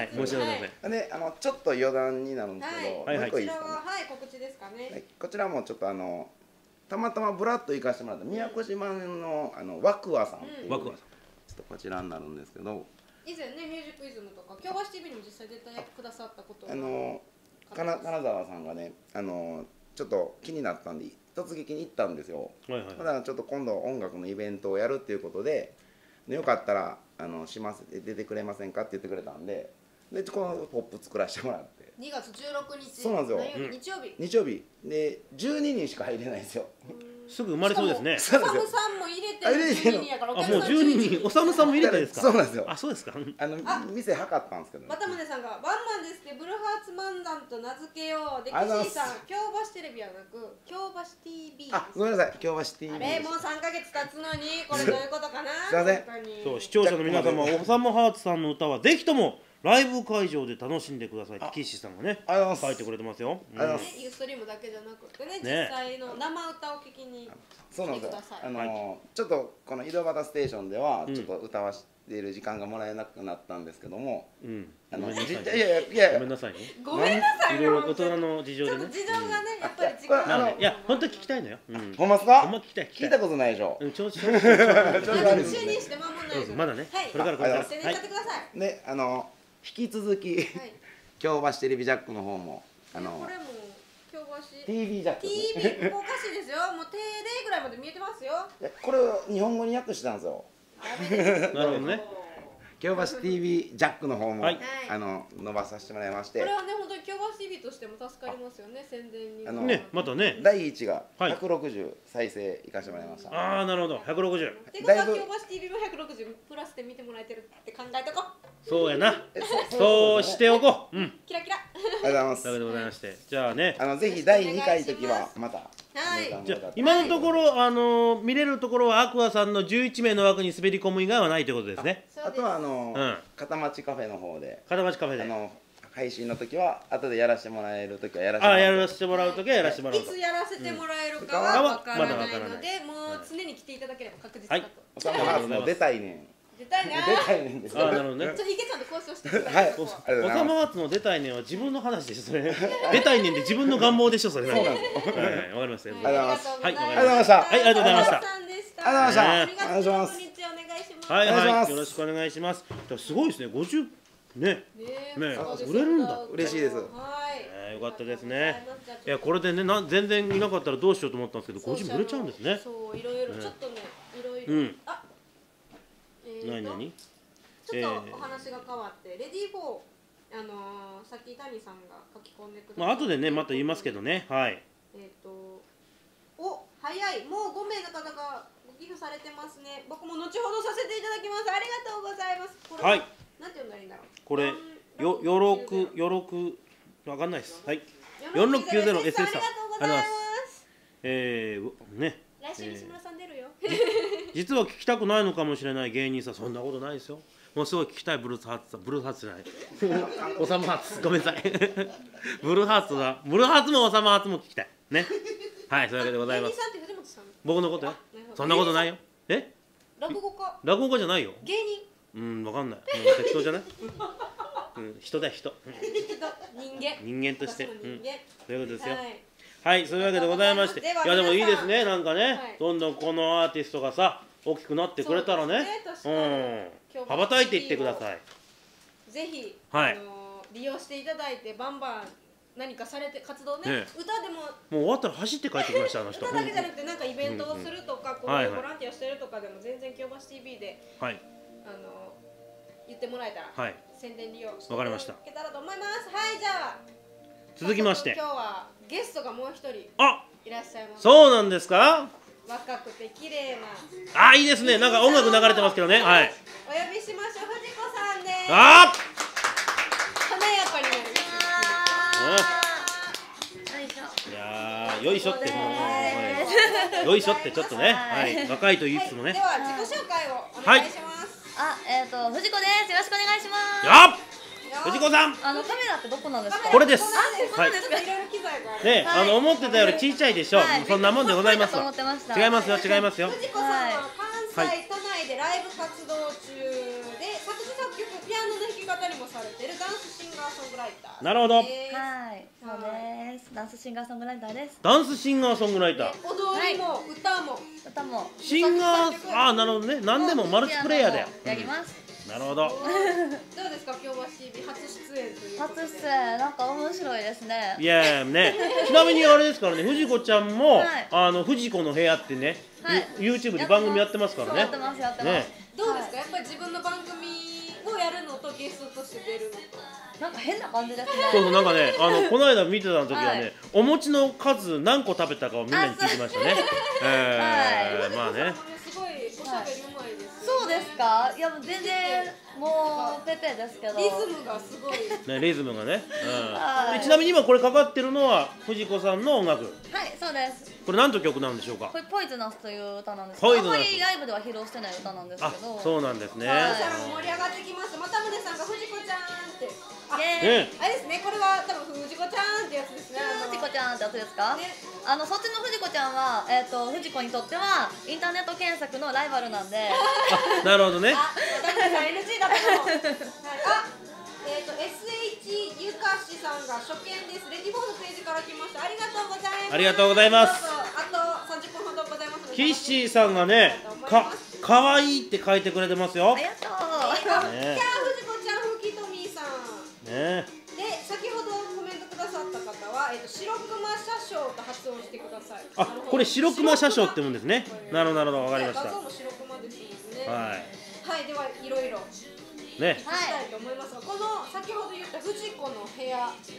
Speaker 1: 申し訳ございません。
Speaker 4: で、ちょっと余談になるんですけど、
Speaker 2: こちらは告知ですかね。
Speaker 4: こちらもちょっとたまたまブラッと行かせてもらった宮古島のワクワさんっていう、ちょっとこちらになるんですけど、
Speaker 2: 以前ねミュージックイズムとか京橋 TV にも実際出てくださったことが
Speaker 4: 金沢さんがねちょっと気になったんで突撃に行ったんですよ。だからちょっと今度音楽のイベントをやるっていうことで、よかったら出てくれませんかって言ってくれたんで、このポップ作らせてもらって。
Speaker 2: 2月16日。
Speaker 4: そうなんですよ。日曜日で12人しか入れないんですよ。
Speaker 1: すぐ生まれそうですね。
Speaker 2: おさむさんも入れて12人やから、
Speaker 1: もう12人。おさむさんも入れてですか？
Speaker 4: そうなんですよ。
Speaker 1: そうですか。
Speaker 4: 店測ったんですけど。
Speaker 2: 渡宗さんがワンマンですってブルーハーツ漫談と名付けよう。で、岸井さん京橋テレビはなく京橋 TV。
Speaker 4: ごめんなさい。京橋 TV。
Speaker 2: あれもう3ヶ月経つのにこれどういうことかな。
Speaker 4: すいません。
Speaker 1: そう視聴者の皆様、おさむハーツさんの歌はぜひともライブ会場で楽しんでくださいって岸さんがね書いてくれてますよ。
Speaker 2: ユーストリームだけじゃなくてね、実際の生歌を聴きに来てください。
Speaker 4: ちょっとこの井戸端ステーションではちょっと歌わしている時間がもらえなくなったんですけども、
Speaker 1: ごめんなさいね。
Speaker 2: ごめんなさいね。
Speaker 1: いろいろ大人の事情でね。
Speaker 2: 事情がねやっぱり違う。
Speaker 1: いや本当聞きたいのよ。
Speaker 4: ほんまっすか？
Speaker 1: ほんま聞きたい。
Speaker 4: 聞いたことないでしょ。
Speaker 1: 調子
Speaker 2: 就任して間もない。
Speaker 1: まだね。これからこれから。
Speaker 4: ね引き続き京橋テレビジャックの方も
Speaker 2: これも京橋
Speaker 4: TV ジャック
Speaker 2: TV おかしいですよ。もう定例ぐらいまで見えてますよ。
Speaker 4: これを日本語に訳したんですよ。
Speaker 1: なるほどね。
Speaker 4: 京橋 TV ジャックの方も伸ばさせてもらいまして、
Speaker 2: これはね本当に京橋 TV としても助かりますよね。宣伝に
Speaker 1: ねまたね
Speaker 4: 第1が160再生いかしてもらいました。
Speaker 1: なるほど160。
Speaker 2: ってことは京橋 TV も160プラスで見てもらえてるって考えとこう。
Speaker 1: そうやな。そうしておこう。
Speaker 2: キラキラ。
Speaker 4: ありがとうございます。
Speaker 1: というわけでございまして、じゃあね
Speaker 4: ぜひ第2回の時はまた。
Speaker 1: じゃあ今のところ見れるところはアクアさんの11名の枠に滑り込む以外はないということですね。
Speaker 4: あとは片町カフェの方で
Speaker 1: 片町カフェで
Speaker 4: 配信の時は後でやらせてもらえる時はやら
Speaker 1: せてもらう時はやらせてもらう。
Speaker 2: いつやらせてもらえるかはわからないので、もう常に来ていただければ確実だと。
Speaker 4: おさむハーツも出たいねん。
Speaker 2: 出たいね。
Speaker 4: 出たいねんです。
Speaker 1: なるほどね。
Speaker 2: ちょっと池ちゃんと交渉してください。
Speaker 4: はい。
Speaker 1: おさむハーツの出たいねんは自分の話でしょそれ。出たいねんで自分の願望でしょそれ。
Speaker 4: そうなんです。
Speaker 1: わかりました。
Speaker 4: ありがとうございます。
Speaker 1: はい。
Speaker 4: ありがとうございました。
Speaker 1: はいありがとうございました。
Speaker 2: ありがとうございました。
Speaker 1: はいはいよろしくお願いします。すごいですね50ね売れるんだ。
Speaker 4: 嬉しいです。
Speaker 1: よかったですね。いやこれでね全然いなかったらどうしようと思ったんですけど50売れちゃうんですね。
Speaker 2: そういろいろちょっとねいろいろ
Speaker 1: 何
Speaker 2: ちょっとお話が変わってレディー4さっき谷さんが書き込んでくれた
Speaker 1: 後でねまた言いますけどねはい
Speaker 2: 早いもう5名の方がご寄付されてますね。僕も後ほどさせていただきます。ありがとうございます。これ
Speaker 1: はい
Speaker 2: なんて読んだらいいんだろう。
Speaker 1: これよろくわかんないですはい4690 SS さんありがとうございますね
Speaker 2: 来週西村さん出るよ
Speaker 1: 実は聞きたくないのかもしれない芸人さんそんなことないですよ。もうすごい聞きたいブルーハーツじゃないオサムハーツごめんなさいブルーハーツもオサムハーツも聞きたいねはいそういうわけでございます。僕のことよそんなことないよ。
Speaker 2: 落語家
Speaker 1: 落語家じゃないよ。
Speaker 2: 芸人
Speaker 1: わかんない適当じゃない人だ人人間としてそういうことですよ。はいそういうわけでございましていやでもいいですねなんかねどんどんこのアーティストがさ大きくなってくれたらね羽ばたいていってください。
Speaker 2: ぜひ利用していただいてバンバン何かされて活動ね歌でも
Speaker 1: もう終わったら走って帰ってきましたあの人。
Speaker 2: 歌だけじゃなくてなんかイベントをするとかこういうボランティアしてるとかでも全然京橋 TV で言ってもらえたら宣伝利用していただけたらと思います。はい、じゃあ
Speaker 1: 続きまして
Speaker 2: 今日はゲストがもう一人いらっしゃいます。
Speaker 1: そうなんですか。
Speaker 2: 若くて綺麗な。
Speaker 1: いいですね。なんか音楽流れてますけどね。はい。
Speaker 2: お呼びしましょう。藤子さんです。華やかになる。
Speaker 1: いやよいしょってもうよいしょってちょっとね。はい。若いと言いつつもね。
Speaker 2: では自己紹介をお願いします。
Speaker 5: 藤子です。よろしくお願いします。
Speaker 1: やっ。藤子さん。
Speaker 5: カメラってどこなんですか。
Speaker 1: これです。
Speaker 2: はい。
Speaker 1: ね、思ってたより小さいでしょ。そんなもんでございます。違いますよ、違いますよ。
Speaker 2: 藤子さんは関西都内でライブ活動中で、作詞作曲、ピアノの弾き語りもされているダンスシンガーソングライター。
Speaker 1: なるほど。はい、
Speaker 5: そうです。ダンスシンガーソングライターです。
Speaker 1: ダンスシンガーソングライター。
Speaker 2: 踊りも歌も。
Speaker 1: シンガー、なるほどね。何でもマルチプレイヤーで
Speaker 5: やります。
Speaker 1: なるほど。
Speaker 2: どうですか、京橋 TV 初出演ということで。
Speaker 5: 初出演、なんか面白いですね。
Speaker 1: いやね、ちなみにあれですからね、藤子ちゃんも藤子の部屋ってね、YouTube で番組やってますからね。
Speaker 5: やってます。
Speaker 2: どうですか、やっぱり自分の番組をやるのとゲストとして出るのと。
Speaker 5: なんか変な感じですね。
Speaker 1: そうなんかね、この間見てた時はね、お餅の数何個食べたかをみんなに聞いてましたね。まあね。
Speaker 2: すごいおしゃべりうまいです。
Speaker 5: そうですか。いやもう全然もうペペですけど。
Speaker 2: リズムがすごい。
Speaker 1: ね、リズムがね。ちなみに今これかかってるのは藤子さんの音楽。
Speaker 5: はい、そうです。
Speaker 1: これ何と曲なんでしょうか。
Speaker 5: これポイズナスという歌なんですけど、あんまりライブでは披露してない歌なんですけど。
Speaker 1: そうなんですね。
Speaker 2: 盛り上がってきます。またむねさんが藤子ちゃんって。あれですね、これは多分藤子ちゃんってやつですね。
Speaker 5: 藤子ちゃんってやつですか。そっちの藤子ちゃんは藤子にとってはインターネット検索のライバルなんで。
Speaker 1: なるほどね。
Speaker 2: またむねさん NG だったの。SH ゆかしさんが初見です。レディフォーのページから来ました。ありがとうございます。
Speaker 1: ありがとうございます。
Speaker 2: あと30分ほどございます。
Speaker 1: キッシーさんがね、かわいいって書いてくれてますよ。
Speaker 5: ありがとう。
Speaker 2: じゃあ藤子ちゃん、ふきとみさん。
Speaker 1: ね。
Speaker 2: で、先ほどコメントくださった方は、白熊車掌と発音してください。
Speaker 1: これ白熊車掌って言うんですね。なるほど、わかりました。
Speaker 2: 画像も白熊ですね。
Speaker 1: はい、
Speaker 2: ではいろいろ。
Speaker 1: ね、
Speaker 2: したいと思いますが、この先ほど言った藤子の部屋という、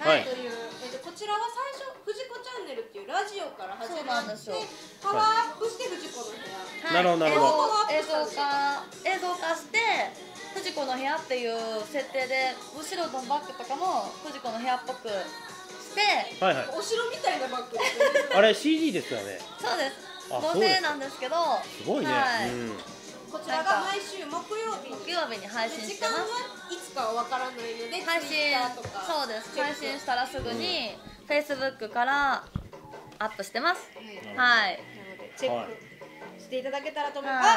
Speaker 2: こちらは最初藤子チャンネルっていうラジオから始まってパワーアップして藤子の部屋。
Speaker 1: なるほどなるほど。
Speaker 5: 映像化して藤子の部屋っていう設定で後ろのバッグとかも藤子の部屋っぽくして、
Speaker 2: お城みたいなバッグ。
Speaker 1: あれ CD ですよね。
Speaker 5: そうです。合成なんですけど。
Speaker 1: すごいね。
Speaker 2: こちらが毎週木曜日
Speaker 5: に配信してます。
Speaker 2: 時間はいつかはわからないので、
Speaker 5: 配信そうです。配信したらすぐに Facebook からアップしてます。はい。
Speaker 2: なのでチェックしていただけたらと思います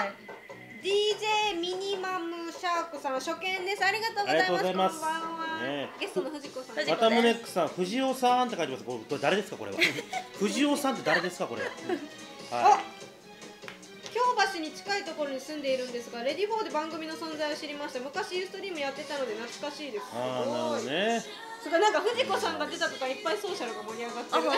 Speaker 2: 。DJ ミニマムシャークさん初見です。ありがとうございます。こんばんは。ゲストの藤子さん。
Speaker 1: またむねっくさん、藤尾さんって書いてます。これ誰ですかこれは。藤尾さんって誰ですかこれ。はい。
Speaker 2: 京橋に近いところに住んでいるんですが、レディフォーで番組の存在を知りました。昔ユーストリームやってたので懐かしいです。
Speaker 1: なるほどね。
Speaker 2: すごいなんか藤子さんが出たとかいっぱいソーシャルが盛り上がってる。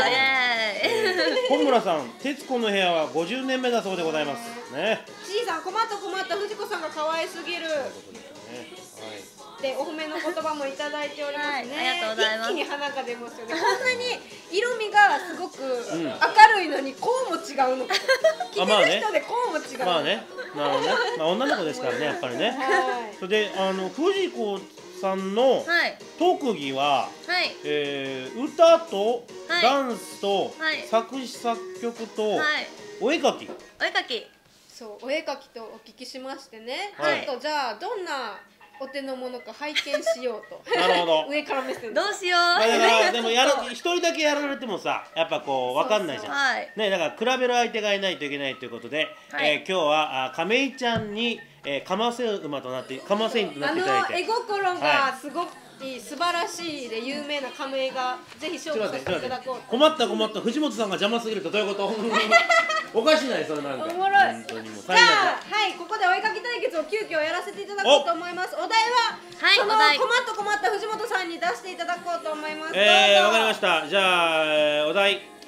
Speaker 1: 本村さん、徹子の部屋は50年目だそうでございますね。
Speaker 2: C さん、困った藤子さんが可愛すぎる。でお褒めの言葉もいただいておりますね。
Speaker 5: ありがとうございます。
Speaker 2: 一気に花が出ますよね。こんなに色味がすごく明るいのにこうも違うの。着てる人でこうも違う。
Speaker 1: まあね、なるほどね。女の子ですからね、やっぱりね。それで藤子さんの特技は歌とダンスと作詞作曲とお絵描き。
Speaker 2: そう、お絵描きとお聞きしましてね。ちょっとじゃあどんなお手のものか拝見しようと。
Speaker 1: なるほど。
Speaker 2: 上から目線。
Speaker 5: どうしよう。
Speaker 1: だからでも一人だけやられてもさ、やっぱこうわかんないじゃん。ね、だから比べる相手がいないといけないということで、今日は亀井ちゃんにかませ馬となってかませになっていただいて。
Speaker 2: 絵心がすごく素晴らしいで有名な亀井がぜひ紹介させていただこう。
Speaker 1: 困った藤本さんが邪魔すぎるとどういうこと？おかしないそれなんか。
Speaker 2: おもろい。じゃあはいここでお絵描き対決を急遽やらせていただこうと思います。お題はその困った藤本さんに出していただこうと思います。
Speaker 1: わかりました。じゃあお題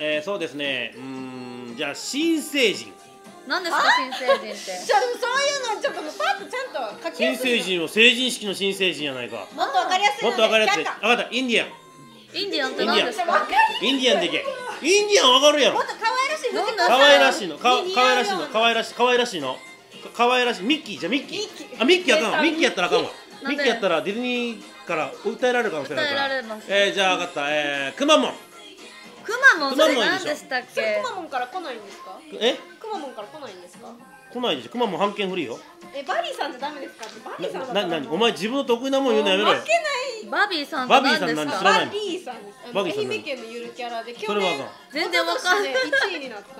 Speaker 1: そうですね。じゃあ新成人。
Speaker 5: 何ですか新成人って。
Speaker 2: そういうのちょっとパッとちゃんと書きやすい。
Speaker 1: 新成人を成人式の新成人やないか。
Speaker 2: もっとわかりやすい。
Speaker 1: もっとわかりやすい。わかった。インディアン。
Speaker 5: インディアンって何ですか。
Speaker 1: インディアンでいけ。インディアンわかるやろ。
Speaker 2: もっと可愛らしいの。
Speaker 1: 可愛らしいの。可愛らしいの。可愛らしい。可愛らしいの。可愛らしい。ミッキーじゃミッキー。あミッキーあかんわ。ミッキーやったらあかんわ。ミッキーやったらディズニーから訴えられるかもしれないから。
Speaker 5: 訴えられます。
Speaker 1: じゃあ分かった。くまモン。
Speaker 5: くまモンそれ何でしたっけ。
Speaker 2: くまモンから来ないんですか。くまモンから来ないんですか。
Speaker 1: 来ないでしょ。くまモン半券フリーよ。
Speaker 2: バリーさんじゃダメですか。バリーさんだ。
Speaker 1: 何お前自分の得意なもん言うのやめろよ。
Speaker 2: 負けない。
Speaker 5: バビーさんって何ですか。
Speaker 2: バビーさんです。愛媛県のゆるキャラで去年
Speaker 5: 全然わかんない。
Speaker 2: 1位になった。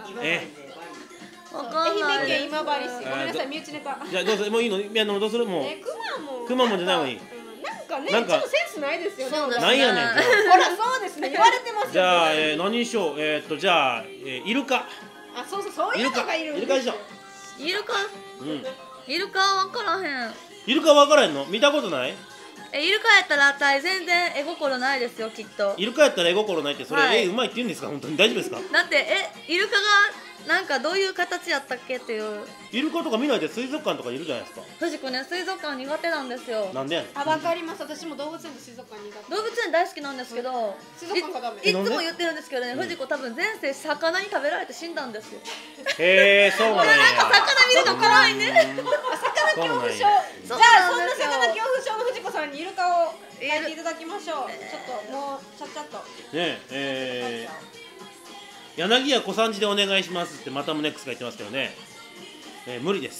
Speaker 2: 愛媛県今治市。ごめんなさい身内ネタ。
Speaker 1: じゃあどうするもういいの。宮野どうするもう。くまモンじゃないのに。
Speaker 2: なんかねちょっとセンスないですよね。
Speaker 1: なんやねん。
Speaker 2: ほらそうですね言われてます。
Speaker 1: じゃあ何にしよう。じゃあイルカ。
Speaker 2: あそういうのがいる。
Speaker 1: イルカでしょ。
Speaker 5: イルカ。イルカわからへん。
Speaker 1: イルカわからへんの？見たことない？
Speaker 5: イルカやったらあたい全然絵心ないですよきっと。
Speaker 1: イルカやったら絵心ないってそれうまいって言うんですか本当に大丈夫ですか？
Speaker 5: だってイルカがなんかどういう形やったっけっていう。
Speaker 1: イルカとか見ないで水族館とかいるじゃないですか。
Speaker 5: 藤子ね水族館苦手なんですよ。
Speaker 1: なんでやねん。
Speaker 2: わかります。私も動物園と水族館苦手。
Speaker 5: 動物園大好きなんですけど、
Speaker 2: 水族館がダメ。
Speaker 5: いつも言ってるんですけどね、藤子多分前世魚に食べられて死んだんですよ。
Speaker 1: へえそうなんや。
Speaker 5: なんか魚見ると怖いね。
Speaker 2: 魚恐怖症。じゃあそんな魚恐怖症の藤子さんにイルカを描いていただきましょう。ちょっともうちゃっちゃっと。
Speaker 1: ね柳家小三治でお願いしますってまたムネックスが言ってますけどね。無理です。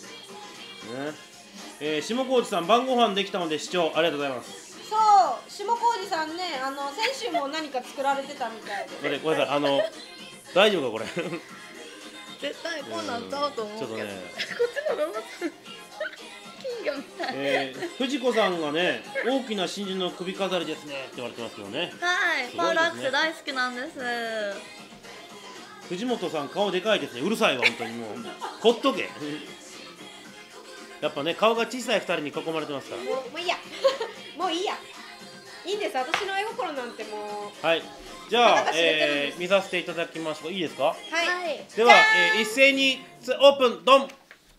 Speaker 1: 下浩二さん晩ご飯できたので視聴ありがとうございます。
Speaker 2: そう下浩二さんね先週も何か作られてたみたいで。
Speaker 1: ごめんなさい大丈夫かこれ。
Speaker 5: 絶対こんなんちゃうと思うけど。
Speaker 1: ちょっとね。
Speaker 5: こっちの方が金魚みたい。
Speaker 1: 藤子さんがね大きな真珠の首飾りですねって言われてますけどね。
Speaker 5: はいパールアクセ大好きなんです。
Speaker 1: 藤本さん顔でかいですね。うるさいわ本当にもうほっとけ。やっぱね顔が小さい2人に囲まれてますから。
Speaker 2: もういいやもういいやいいんです。私の絵心なんてもう。
Speaker 1: はいじゃあ見させていただきましょう。いいですか。
Speaker 2: はい
Speaker 1: では一斉にオープンドン。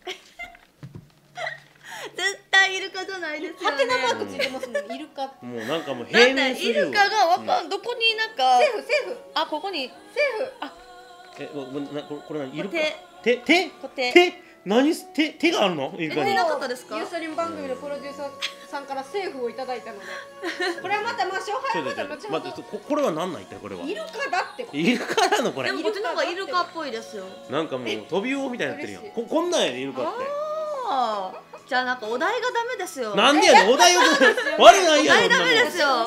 Speaker 5: 絶対イルカじゃないですよね。
Speaker 2: ハテナマークついてますもんイルカ。
Speaker 1: もうなんかもう平面すぎるわ。
Speaker 5: イルカがわかんどこになんか
Speaker 2: セーフ
Speaker 5: あここに
Speaker 2: セーフ。あ
Speaker 1: これ何イルカ
Speaker 5: 手
Speaker 1: 何手があるの？イルカに。
Speaker 5: なかったですか？
Speaker 2: ユーストリーム番組のプロデューサーさんからセーフをいただいたのでこれはまた勝敗はまた後ほど。
Speaker 1: 待ってこれは何なん一体これは。
Speaker 2: イルカだって。
Speaker 1: イルカなのこれ。
Speaker 5: でもこっちの方がイルカっぽいですよ。
Speaker 1: なんかもう飛び魚みたいになってるやん。こんなんやねイルカって。
Speaker 5: ああじゃあなんかお題がダメですよ。
Speaker 1: なんでやねんお題を悪ないやろ。
Speaker 5: お題ダメですよ。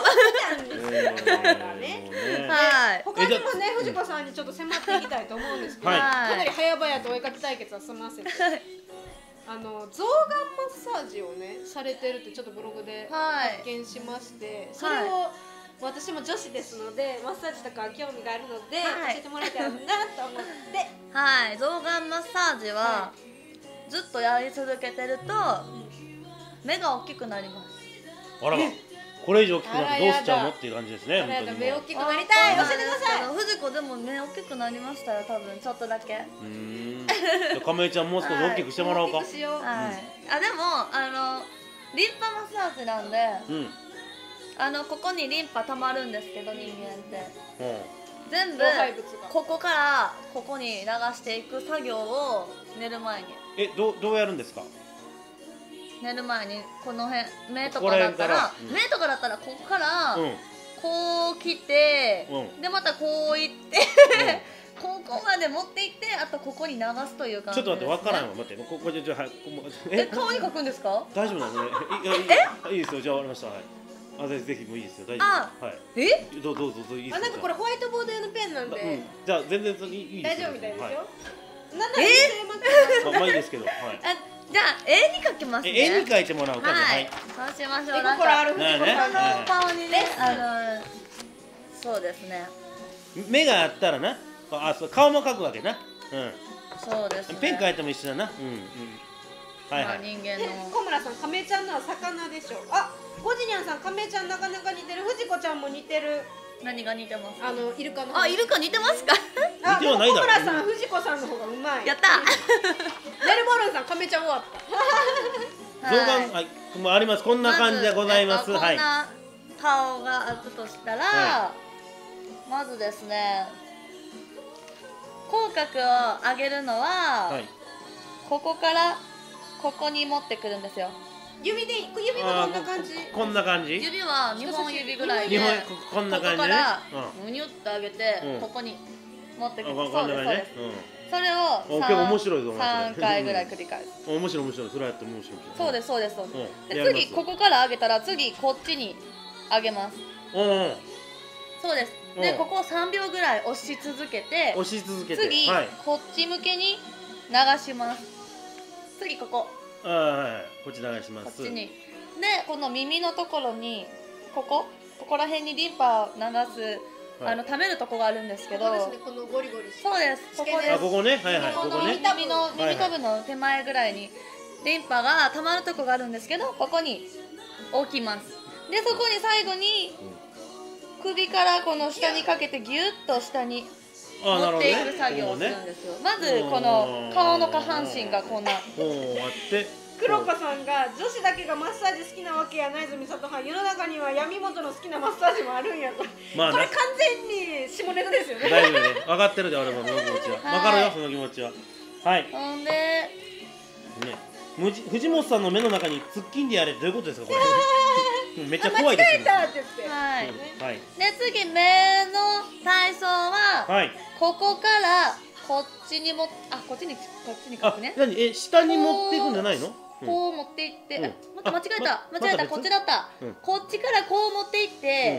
Speaker 2: はい。他にもね藤子さんにちょっと迫っていきたいと思うんですけど、かなり早々とお絵かき対決は済ませて。象眼マッサージをねされてるってちょっとブログで発見しまして、それを私も女子ですのでマッサージとか興味があるので教えてもらいたいなと思って。
Speaker 5: はい象眼マッサージはずっとやり続けてると目が大きくなります。
Speaker 1: あらこれ以上大きくなってどうしちゃうのっていう感じですね。
Speaker 2: 本当に目大きくなりたい。教えてください。
Speaker 5: 藤子でも目大きくなりましたよ多分ちょっとだけ。
Speaker 1: 亀井ちゃんもう少し大きくしてもらおうか。はい。
Speaker 5: でもリンパマッサージなんで、ここにリンパ溜まるんですけど人間って全部ここからここに流していく作業を寝る前に。
Speaker 1: どうやるんですか？
Speaker 5: 寝る前にこの辺目とかだったら目とかだったらここからこう来てでまたこういってここまで持っていってあとここに流すという感じですね。ちょっと待って分からんわ。待ってここじゃ顔に書くんですか？
Speaker 1: 大丈夫なのね。いいですよ。じゃあ終わりました。はい。ぜひもういいですよ。大丈夫。はい。どうぞいいですよ。
Speaker 2: なんかこれホワイトボード用のペンなんで。
Speaker 1: じゃあ全然いいですよ。
Speaker 2: 大丈夫みたいですよ。
Speaker 1: まあいいですけど。はい。
Speaker 5: じゃあ絵に描きますね。
Speaker 1: 絵に描いてもらうか。はい。
Speaker 5: そうしましょう。
Speaker 2: 絵心ある藤子さんの
Speaker 5: 顔にねそうですね。
Speaker 1: 目があったらな。顔も描くわけな。
Speaker 5: そうですね。
Speaker 1: ペン描いても一緒だな。
Speaker 5: はいはい。人間の。
Speaker 2: 小村さん亀井ちゃんのは魚でしょ。あゴジニャンさん亀井ちゃんなかなか似てる。藤子ちゃんも似てる。
Speaker 5: 何が似てます？
Speaker 2: イルカの。
Speaker 5: イルカ似てますか？
Speaker 1: 似てはないだろ。
Speaker 2: 小村さん、藤子さんの方がうまい。
Speaker 5: やった。
Speaker 2: ネルボルンさん、亀ちゃん終わった。
Speaker 1: 象眼、もあります。こんな感じでございます。はい。
Speaker 5: こんな顔があるとしたら、まずですね、口角を上げるのは、ここからここに持ってくるんですよ。
Speaker 2: 指はこんな感じ。
Speaker 1: こんな感じ。
Speaker 5: 指は2本指ぐらいで、
Speaker 1: こんな感じで、
Speaker 5: ここからむにゅって上げて、ここに持ってくる。そうです、そうです。それを3回ぐらい繰り返す。
Speaker 1: 面白い。それやって面白い。
Speaker 5: そうです、そうです。次ここから上げたら、次こっちに上げます。そうです。で、ここを3秒ぐらい押し続けて、次こっち向けに流します。次ここ。
Speaker 1: こっち流します。
Speaker 5: こっちに。で、この耳のところにここら辺にリンパを流す溜めるとこがあるんですけど。
Speaker 2: このゴリゴリ。
Speaker 5: そうです。ここです。
Speaker 1: ここね。ここね。
Speaker 5: 耳たぶの手前ぐらいにリンパが溜まるとこがあるんですけど、ここに置きます。で、そこに最後に首からこの下にかけてギュッと下に持っていく作業をするんですよ。まずこの顔の下半身がこんな
Speaker 2: 黒子さんが女子だけがマッサージ好きなわけやないぞ美里はん、世の中には闇本の好きなマッサージもあるんやと。これ完全に下ネタですよね。
Speaker 1: 大丈夫ね、分かってるで俺もその気持ちは分かるよ、その気持ちは。はい。
Speaker 5: ほんで
Speaker 1: ね、藤本さんの目の中に突っ切んでやれってどういうことですかこれ。めっちゃ怖いですね。
Speaker 2: 間違えたって言って。
Speaker 5: はい。で次目の体操はここからこっちにこっちに書くね。
Speaker 1: 何下に持っていくんじゃないの？
Speaker 5: こう持っていって、間違えたこっちだった。こっちからこう持っていって、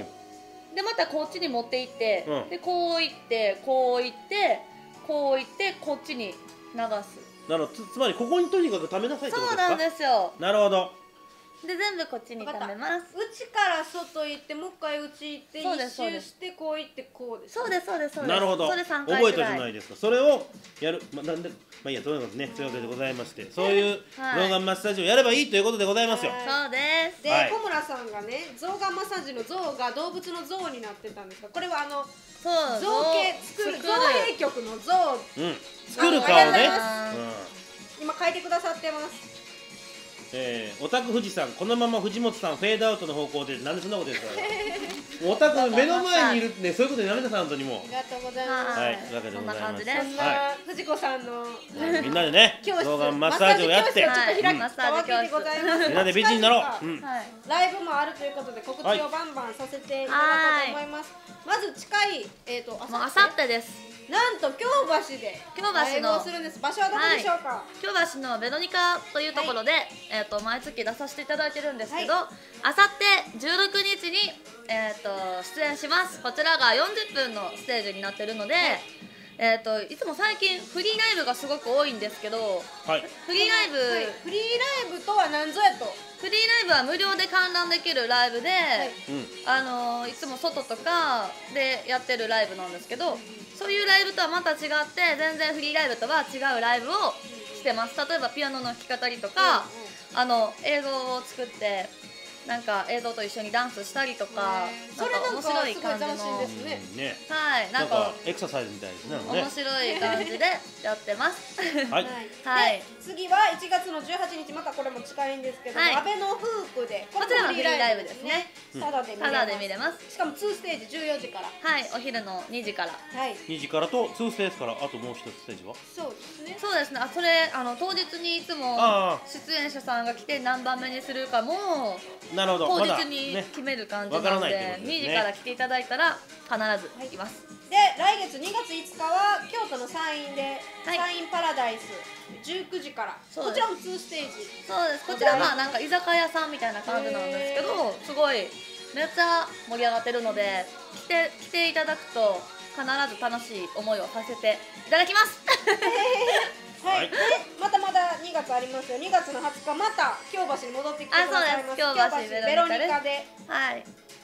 Speaker 5: でまたこっちに持っていって、でこういってこういってこういってこっちに流す。
Speaker 1: なるほど。つまりここにとにかくためなさいってことですか？
Speaker 5: そうなんですよ。
Speaker 1: なるほど。
Speaker 5: で全部こっちにためます。
Speaker 2: 内から外行ってもう一回内行って一周してこう行ってこうです。
Speaker 5: そうです。
Speaker 1: なるほど。
Speaker 5: それ3回
Speaker 1: 覚えたじゃないですか。それをやるなんでいいやとにかくね、そういうことでございまして、そういう象眼マッサージをやればいいということでございますよ。
Speaker 5: そうです。
Speaker 2: で小村さんがね、象眼マッサージの象が動物の象になってたんですが、これは造形造幣局の象
Speaker 1: 作る顔ね。
Speaker 2: 今書いてくださってます。
Speaker 1: オタク富士山、このまま藤本さんフェードアウトの方向で、なんでそんなこと言うんですか。オタク目の前にいるってね、そういうことやめなさい本当にもう。
Speaker 2: ありがとうございます。
Speaker 1: はい、というわけでございます。
Speaker 5: そんな感じです。
Speaker 2: 藤子さんの
Speaker 1: みんなでね、象眼マッサージをやって、
Speaker 2: マッサージ教室
Speaker 1: みんなで美人になろう。
Speaker 2: ライブもあるということで告知をバンバンさせていただこうと思います。まず近い
Speaker 5: あさってです。
Speaker 2: なんと京橋でライブをするんです。場所はどこでしょうか？
Speaker 5: 京橋のベロニカというところで毎月出させていただいてるんですけど、あさって16日に出演します。こちらが40分のステージになってるので、いつも最近フリーライブがすごく多いんですけど、フリーライブとは何ぞやと。フリーライブは無料で観覧できるライブで、いつも外とかでやってるライブなんですけど、そういうライブとはまた違って全然フリーライブとは違うライブをしてます。例えばピアノの弾き語りとか、映像を作ってなんか映像と一緒にダンスしたりとか、
Speaker 2: それなんか
Speaker 5: 面白い感じの、はい、なんか
Speaker 1: エクササイズみたいですね。
Speaker 5: 面白い感じでやってます。
Speaker 1: はい。
Speaker 2: 次は1月の18日、またこれも近いんですけど、阿部のフープで、
Speaker 5: こちらはフリーライブですね。
Speaker 2: ただで見れます。しかも2ステージ14時から。
Speaker 5: はい、お昼の2時から。
Speaker 1: 2時からと2ステージから、あともう一つステージは？
Speaker 2: そうですね。
Speaker 5: そうですね。それ当日にいつも出演者さんが来て何番目にするかも。
Speaker 1: なるほど。
Speaker 5: 当日に決める感じなので、2時から来ていただいたら必ずいます。
Speaker 2: で、来月2月5日は京都の山陰で、山陰パラダイス19時から、こちらも2ステージ。
Speaker 5: そうです。こちらはなんか居酒屋さんみたいな感じなんですけど、すごいめっちゃ盛り上がってるので、来ていただくと必ず楽しい思いをさせていただきます。
Speaker 2: はい、でまだ2月ありますよ。2月の20日また京橋に戻ってきてくださいます。
Speaker 5: 京橋ベロニカで、
Speaker 2: はい、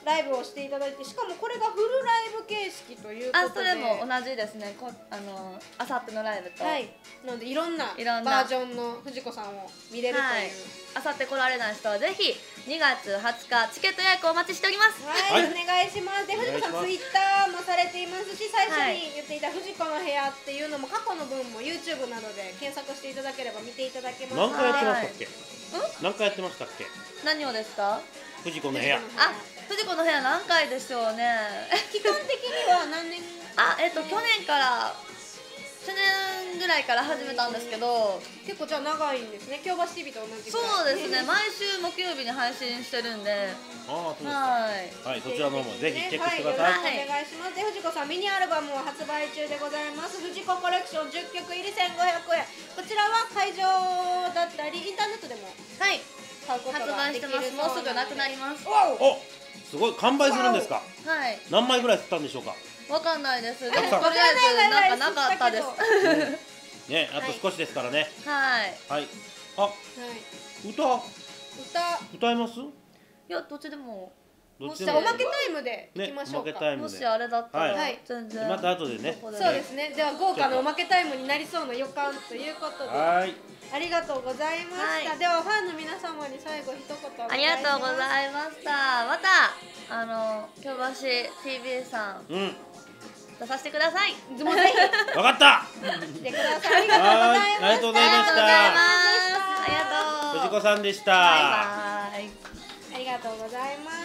Speaker 2: ライブをしていただいて、しかもこれがフルライブ形式ということで、
Speaker 5: それも同じですね。あさってのライブと、
Speaker 2: はい、なのでいろんなバージョンの藤子さんを見れるという、
Speaker 5: あさって来られない人はぜひ2月20日チケット予約お待ちしております。
Speaker 2: はい、お願いします。で、藤子さんツイッターもされていますし、最初に言っていた藤子の部屋っていうのも過去の分も YouTube などで検索していただければ見ていただけます。
Speaker 1: 何回やってましたっけ？何回やってましたっけ？
Speaker 5: 何をですか？
Speaker 1: 藤子の部屋。
Speaker 5: 藤子の部屋何回でしょうね。
Speaker 2: 期間的には何年？
Speaker 5: 去年から去年ぐらいから始めたんですけど、
Speaker 2: 結構じゃあ長いんですね。京橋 TV と同じ。
Speaker 5: そうですね。毎週木曜日に配信してるんで。
Speaker 1: そうですか。はい、そちらの方もぜひチェックしてください。
Speaker 2: お願いします。で、藤子さんミニアルバムを発売中でございます。藤子コレクション10曲入り1500円。こちらは会場だったりインターネットでも買うことができるそうなので。
Speaker 5: もうすぐなくなります。
Speaker 1: お、すごい完売するんですか。
Speaker 5: はい。
Speaker 1: 何枚ぐらい吸ったんでしょうか。
Speaker 5: わかんないです。とりあえずなかったです。
Speaker 1: ね、あと少しですからね。
Speaker 5: はい。
Speaker 1: はい。歌います？
Speaker 5: いや、どっちでも。
Speaker 2: おまけタイムでいきましょうか。
Speaker 5: もしあれだったら全然。
Speaker 1: また後でね。
Speaker 2: そうですね。では豪華なおまけタイムになりそうな予感ということで。
Speaker 1: はい。
Speaker 2: ありがとうございました。ではファンの皆様に最後一言。
Speaker 5: ありがとうございました。また京橋 TV さん出させてください。
Speaker 2: ぜひ。分
Speaker 1: かった。
Speaker 2: 来てください。ありがとうございました。
Speaker 5: ありがとう。
Speaker 1: 藤子さんでした。
Speaker 2: バイバイ。ありがとうございます。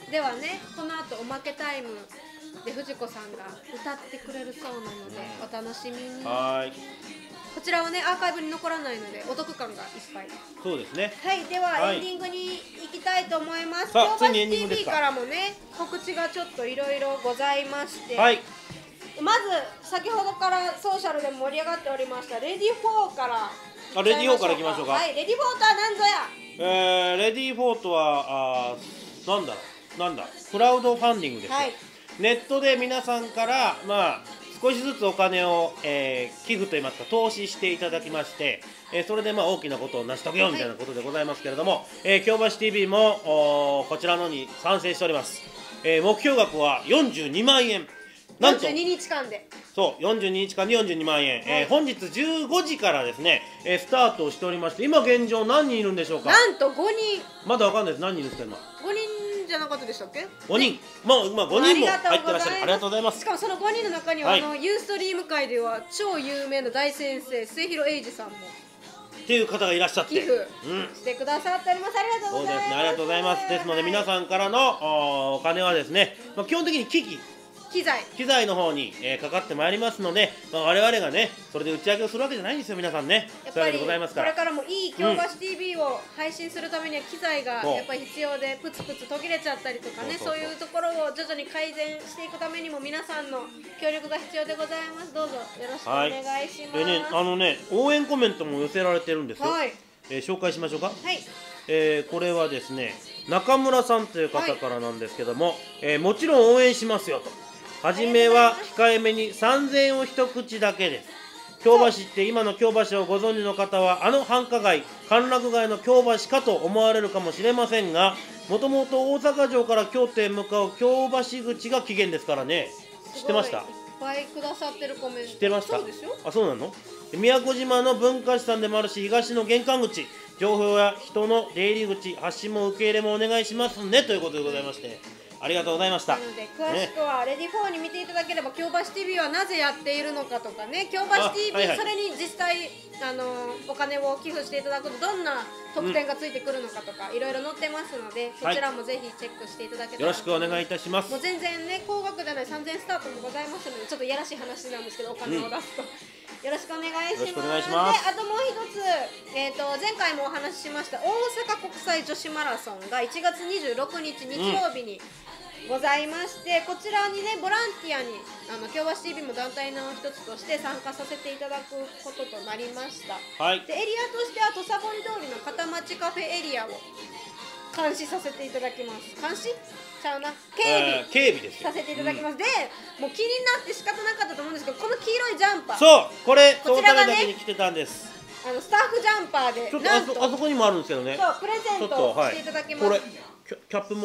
Speaker 2: ではね、この後おまけタイムで藤子さんが歌ってくれるそうなのでお楽しみに。
Speaker 1: はい。
Speaker 2: こちらはねアーカイブに残らないのでお得感がいっぱい。
Speaker 1: そうですね。
Speaker 2: はい、ではエンディングに行きたいと思います。
Speaker 1: 京橋
Speaker 2: TV からもね告知がちょっといろいろございまして、
Speaker 1: はい。
Speaker 2: まず先ほどからソーシャルで盛り上がっておりましたレディフォーから
Speaker 1: レディフォーから行きましょうか。
Speaker 2: はい、レディフォーとは何ぞや。
Speaker 1: レディフォーとはなんだクラウドファンディングですよ。ネットで皆さんから少しずつお金を、寄付といいますか投資していただきまして、それで大きなことを成し遂げようみたいなことでございますけれども、京橋 TV もこちらのに賛成しております。目標額は42万円。
Speaker 2: なんと42日間で。
Speaker 1: そう、42日間で42万円、本日15時からですね、スタートをしておりまして、今現状何人いるんでしょうか。
Speaker 2: なんと5人。
Speaker 1: まだわかんないです。何人ですか今。
Speaker 2: 5人じゃなかったでしたっけ
Speaker 1: ？5人。今5人も入ってらっしゃる。ありがとうございます。
Speaker 2: しかもその5人の中には、ユーストリーム界では超有名な大先生末広英二さんも
Speaker 1: っていう方がいらっしゃって
Speaker 2: 寄付してくださっております。ありがとうございます。
Speaker 1: そうですね、ありがとうございます。ですので皆さんからのお金はですね、基本的に機材の方に、かかってまいりますので、我々がねそれで打ち上げをするわけじゃないんですよ皆さんね。
Speaker 2: やっぱりこれからもいい京橋 TV を配信するためには機材がやっぱり必要でプツプツ途切れちゃったりとかね、そういうところを徐々に改善していくためにも皆さんの協力が必要でございます。どうぞよろしくお願いします。
Speaker 1: でね、応援コメントも寄せられてるんですよ。紹介しましょうか。これはですね中村さんという方からなんですけども、もちろん応援しますよと。はじめは控えめに3000円を一口だけです。京橋って今の京橋をご存知の方は繁華街歓楽街の京橋かと思われるかもしれませんが、もともと大阪城から京都へ向かう京橋口が起源ですからね。知ってました？いっ
Speaker 2: ぱいくださってるコメント。
Speaker 1: 知ってました？
Speaker 2: そうですよ。
Speaker 1: あ、そうなの？宮古島の文化資産でもあるし東の玄関口、情報や人の出入り口発信も受け入れもお願いしますねということでございまして、ありがとうございました。
Speaker 2: なので詳しくはレディフォーに見ていただければ、京橋 TV はなぜやっているのかとかね、京橋 TV、それに実際お金を寄付していただくとどんな特典がついてくるのかとか、いろいろ載ってますので、そちらもぜひチェックしていただけたら、よろしくお願いいたします。もう全然ね高額じゃない3000円スタートもございますので、ちょっといやらしい話なんですけど、お金を出すと、よろしくお願いします。で、あともう一つ、前回もお話ししました大阪国際女子マラソンが1月26日日曜日にございまして、こちらにねボランティアに京橋 TV も団体の一つとして参加させていただくこととなりました。でエリアとしては土佐堀通りの片町カフェエリアを監視させていただきます。監視ちゃうな、警備ですさせていただきます。でもう気になって仕方なかったと思うんですけど、この黄色いジャンパー、
Speaker 1: そうこれそのためだけに来てたんです。
Speaker 2: スタッフジャンパーで
Speaker 1: ちょっとあそこにもあるんですけどね、
Speaker 2: そうプレゼントしていただきます。
Speaker 1: これキャップもね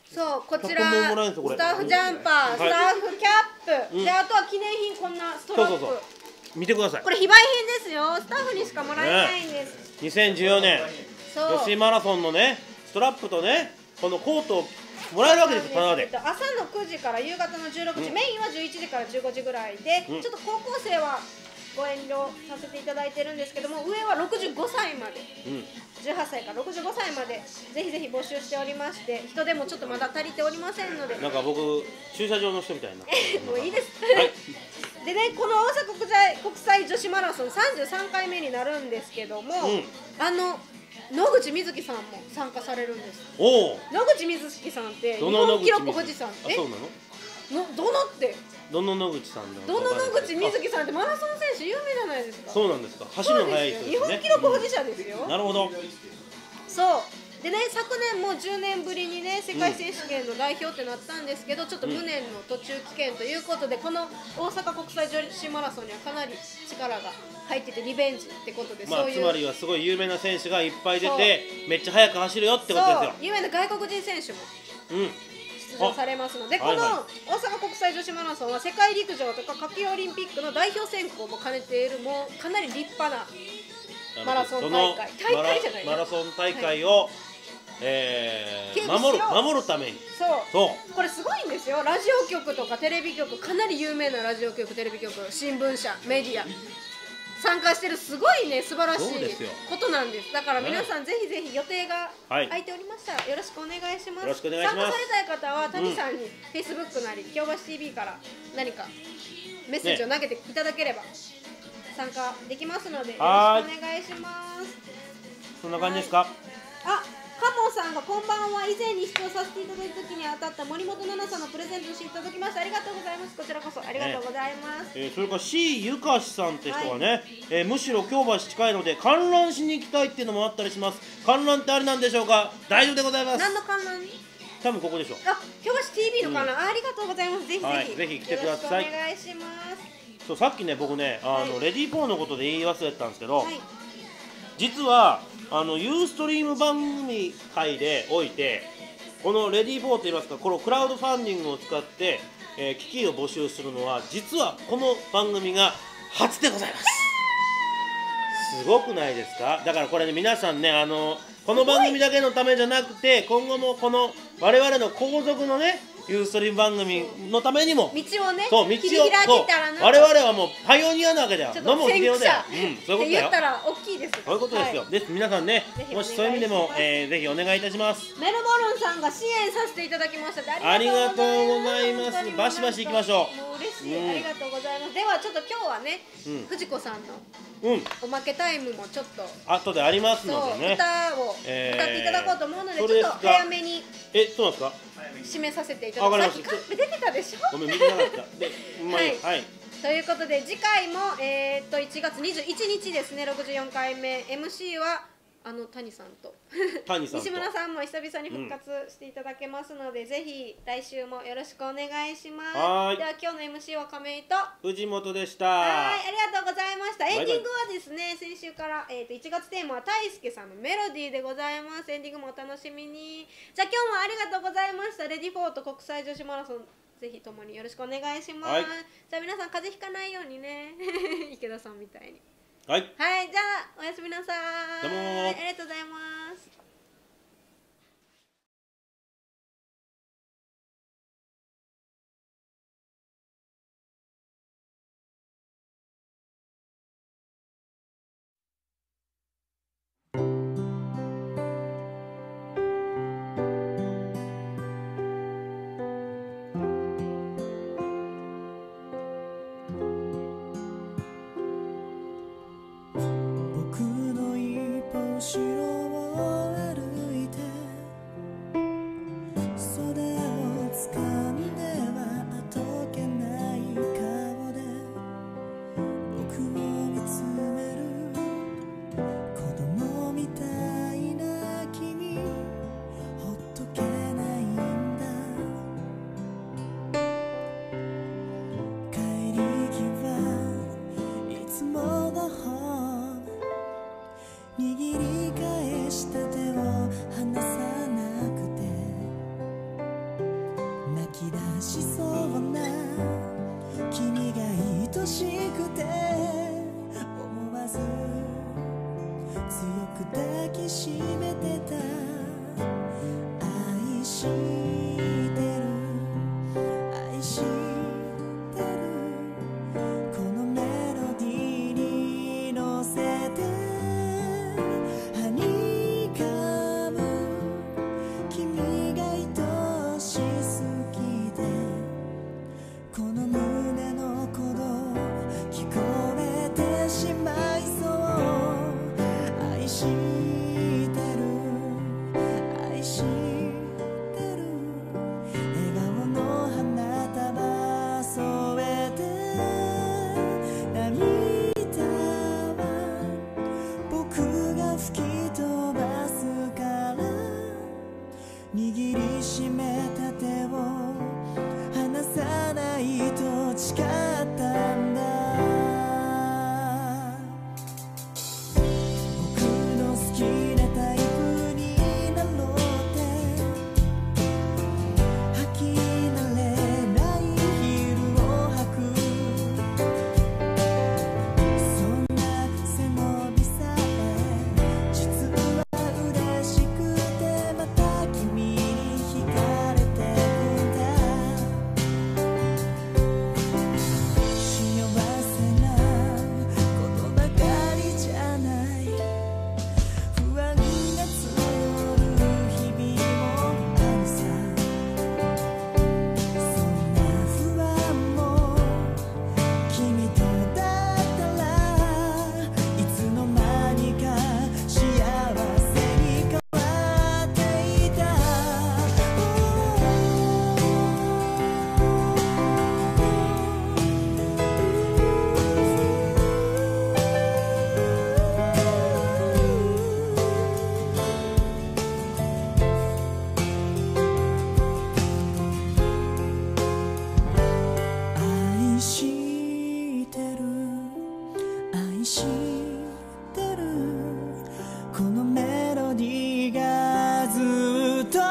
Speaker 2: そうこちらスタッフジャンパー、スタッフキャップ、であとは記念品こんなストラップ。
Speaker 1: 見てください。
Speaker 2: これ非売品ですよ。スタッフにしかもらえないんです。
Speaker 1: 2014年女子マラソンのねストラップとねこのコートをもらえるわけですよ、タダで。
Speaker 2: 朝の9時から夕方の16時、メインは11時から15時ぐらいで、ちょっと高校生はご遠慮させていただいてるんですけども、上は65歳まで、18歳から65歳までぜひぜひ募集しておりまして、人でもちょっとまだ足りておりませんので、
Speaker 1: なんか僕駐車場の人みたいな
Speaker 2: もういいです、はい、でね、この大阪国際女子マラソン33回目になるんですけども、野口みずきさんも参加されるんです。野口みずきさんって日本記録保持さん。
Speaker 1: そうなの？
Speaker 2: どのって
Speaker 1: どの野口さん
Speaker 2: どの野口みずきさんってマラソン選手有名じゃないですか。
Speaker 1: そうなんですか。走るの速い人ですね。
Speaker 2: 日本記録保持者ですよ。
Speaker 1: なるほど。
Speaker 2: そうでね、昨年も10年ぶりにね世界選手権の代表ってなったんですけど、ちょっと無念の途中棄権ということで、この大阪国際女子マラソンにはかなり力が入っててリベンジってことで、
Speaker 1: つまりはすごい有名な選手がいっぱい出てめっちゃ速く走るよってことですよ。
Speaker 2: 有名な外国人選手も出場されますので、この大阪国際女子マラソンは世界陸上とか夏季オリンピックの代表選考も兼ねている、もうかなり立派なマラソン大会じゃない、
Speaker 1: マラソン大会を守るために。
Speaker 2: これすごいんですよ。ラジオ局とかテレビ局、かなり有名なラジオ局、テレビ局、新聞社、メディア参加してる、すごいね素晴らしいことなんです。だから皆さんぜひぜひ予定が空いておりましたらよろしくお願いします。参加されたい方は谷さんに Facebook なり京橋 TV から何かメッセージを投げていただければ参加できますのでよろしくお願いします。
Speaker 1: そんな感じですか。
Speaker 2: カモさんがこんばんは、以前に出場させていただいた時に当たった森本奈々さんのプレゼントしていただきました。ありがとうございます。こちらこそありがとうございます。
Speaker 1: それから C ゆかしさんって人がね、むしろ京橋近いので観覧しに行きたいっていうのもあったりします。観覧ってあれなんでしょうか。大丈夫でございます。
Speaker 2: 何の観覧？
Speaker 1: 多分ここでしょう。
Speaker 2: 京橋 TV の観覧、ありがとうございます。ぜひ
Speaker 1: ぜひ来てください。
Speaker 2: よろしくお願いします。
Speaker 1: そう、さっきね僕ねレディー4のことで言い忘れてたんですけど、実はユーストリーム番組界でおいてこのレディー4といいますか、このクラウドファンディングを使って、機器を募集するのは実はこの番組が初でございます。すごくないですか。だからこれね、皆さんねこの番組だけのためじゃなくて、今後もこの我々の後続のねユーストリーム番組のためにも
Speaker 2: 道をね、
Speaker 1: 切り開けたらな。我々はもうパイオニアなわけだよ。野茂英雄だよ。
Speaker 2: そういうことだよ。言ったら大きいです。
Speaker 1: そういうことですよ。です皆さんね、もしそういう意味でもぜひお願いいたします。
Speaker 2: メルボルンさんが支援させていただきました。
Speaker 1: ありがとうございます。バシバシ行きましょう。
Speaker 2: もう嬉しい。ありがとうございます。ではちょっと今日はね、藤子さんのおまけタイムもちょっと
Speaker 1: 後でありますのでね。
Speaker 2: 歌っていただこうと思うので、ちょっと早めに。
Speaker 1: そうなんですか。
Speaker 2: 締めさせていただきます。さっきカップ出てたでしょ。
Speaker 1: ごめん見てなかった。
Speaker 2: はい。ということで次回も1月21日ですね、64回目 MC は谷さんと西村さんも久々に復活していただけますので、ぜひ来週もよろしくお願いします。では今日の MC は亀井と
Speaker 1: 藤本でした。
Speaker 2: はい、ありがとうございました。エンディングはですね、先週から1月テーマは大輔さんのメロディーでございます。エンディングもお楽しみに。じゃあ今日もありがとうございました。レディフォーと国際女子マラソンぜひともによろしくお願いします。じゃあ皆さん風邪ひかないようにね池田さんみたいに。はい、じゃあおやすみなさい。
Speaker 1: どうも
Speaker 2: ありがとうございます。
Speaker 6: 後ろをにしてるこのメロディーがずっと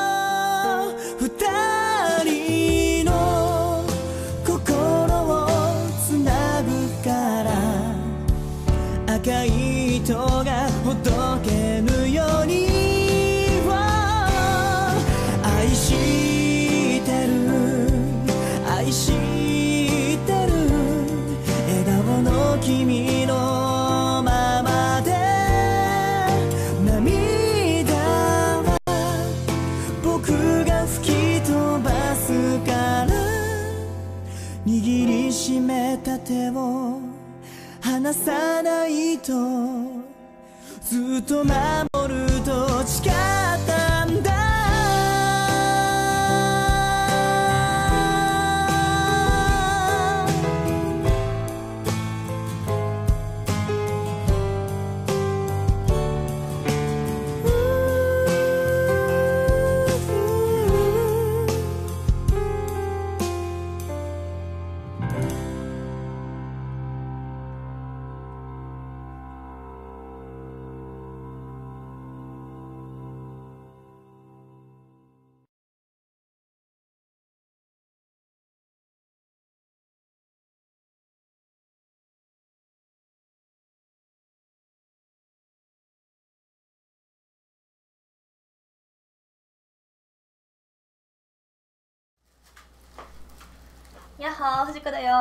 Speaker 6: 二人の心をつなぐから赤い糸がほどけぬように愛してる愛してる笑顔の君のままで涙は僕が吹き飛ばすから握りしめた手を離さないとずっと守ると誓ったんだ
Speaker 5: やっほー、藤子だよ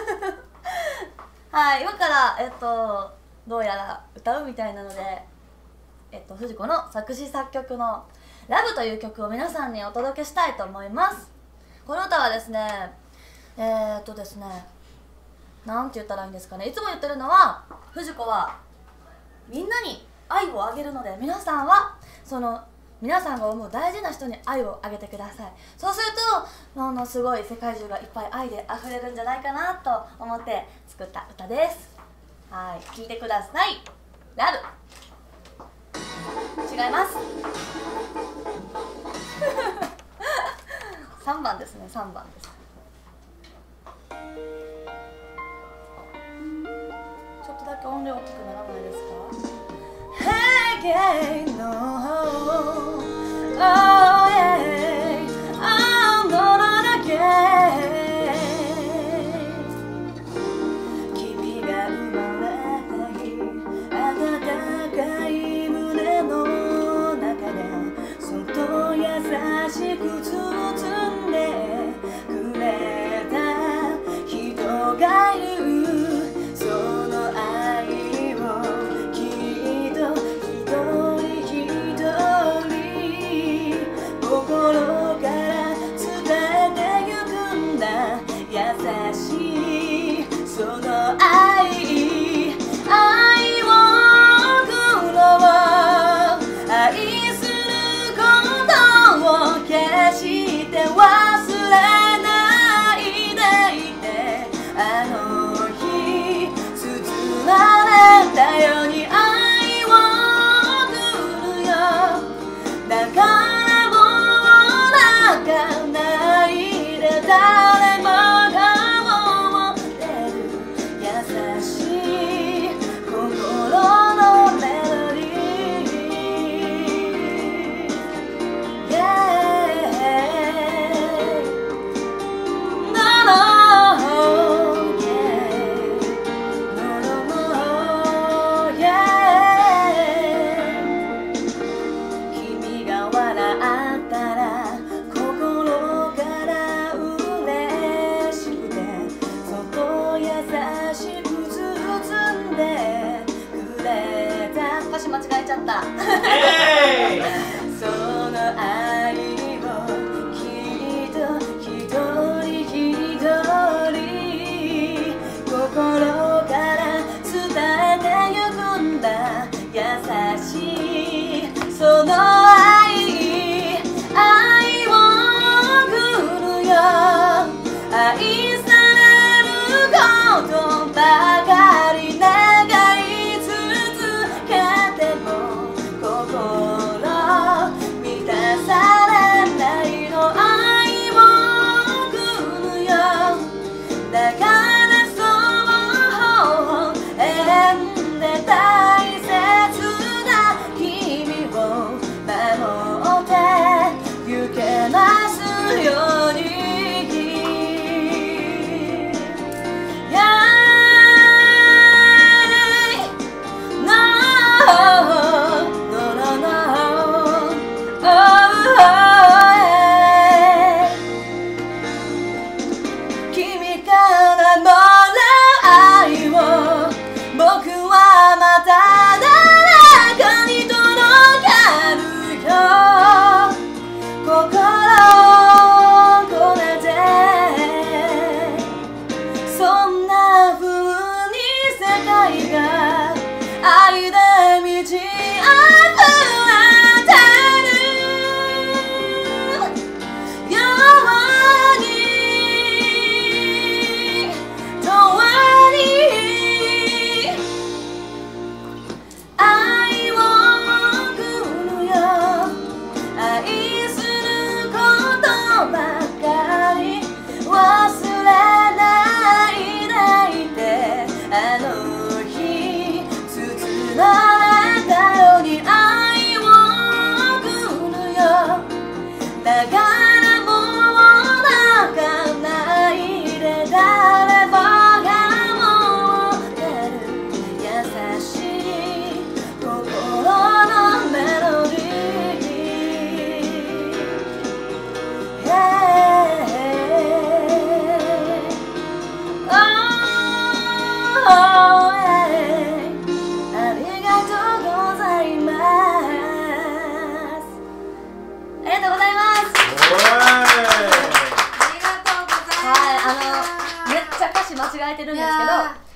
Speaker 5: はい、今からどうやら歌うみたいなので藤子の作詞作曲の「ラブという曲を皆さんにお届けしたいと思います。この歌はですねですね、なんて言ったらいいんですかね。いつも言ってるのは、藤子はみんなに愛をあげるので、皆さんはその皆さんが思う大事な人に愛をあげてください。そうするとすごい世界中がいっぱい愛で溢れるんじゃないかなと思って作った歌です。はい、聴いてください。ラブ違います3番ですね、3番です。ちょっとだけ音量大きくならないですか。Hey, no, oh yeah, I'm gonna get 君が生まれた日、温かい胸の中でそっと優しく包んでくれた人がいる。その愛をきっと一人一人心から伝えてゆくんだ。優しいその愛を送ろう。愛することを決して忘れないでいて。あの日包まれたように愛を送るよ。だからもう泣かないで。誰もが持ってる優しい心のメロディー、yeah. No, no, yeah. No, no, no, yeah. 君が笑ったら心から嬉しくて、そっと優しく包んでくれた。歌詞間違えちゃったその愛をきっと一人一人心から伝えてゆくんだ。優しいその愛を送るよ。愛されることばかり願い続けても心満たされないの。愛を送るよ。だからそう選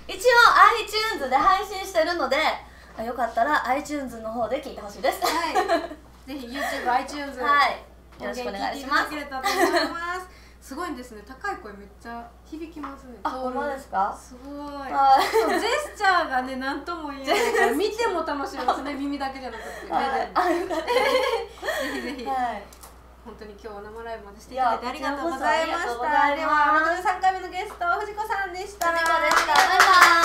Speaker 5: 一応 iTunes で配信してるので、よかったら iTunes の方で聞いてほしいです。
Speaker 2: はい。ぜひ YouTube、iTunes、
Speaker 5: はい、よろしくお願いします。
Speaker 2: すごいんですね。高い声めっちゃ響きますね。
Speaker 5: あ、ほんまですか？
Speaker 2: すごい。ジェスチャーがね、なんとも言えないから見ても楽しいですね。耳だけじゃなくて目で。
Speaker 5: あ、よかった。ぜ
Speaker 2: ひぜひ。本当に今日は生ライブまでしていただいてありがとうございました。では3回目のゲスト藤子さんでした。
Speaker 5: 藤子でした。バイバイ。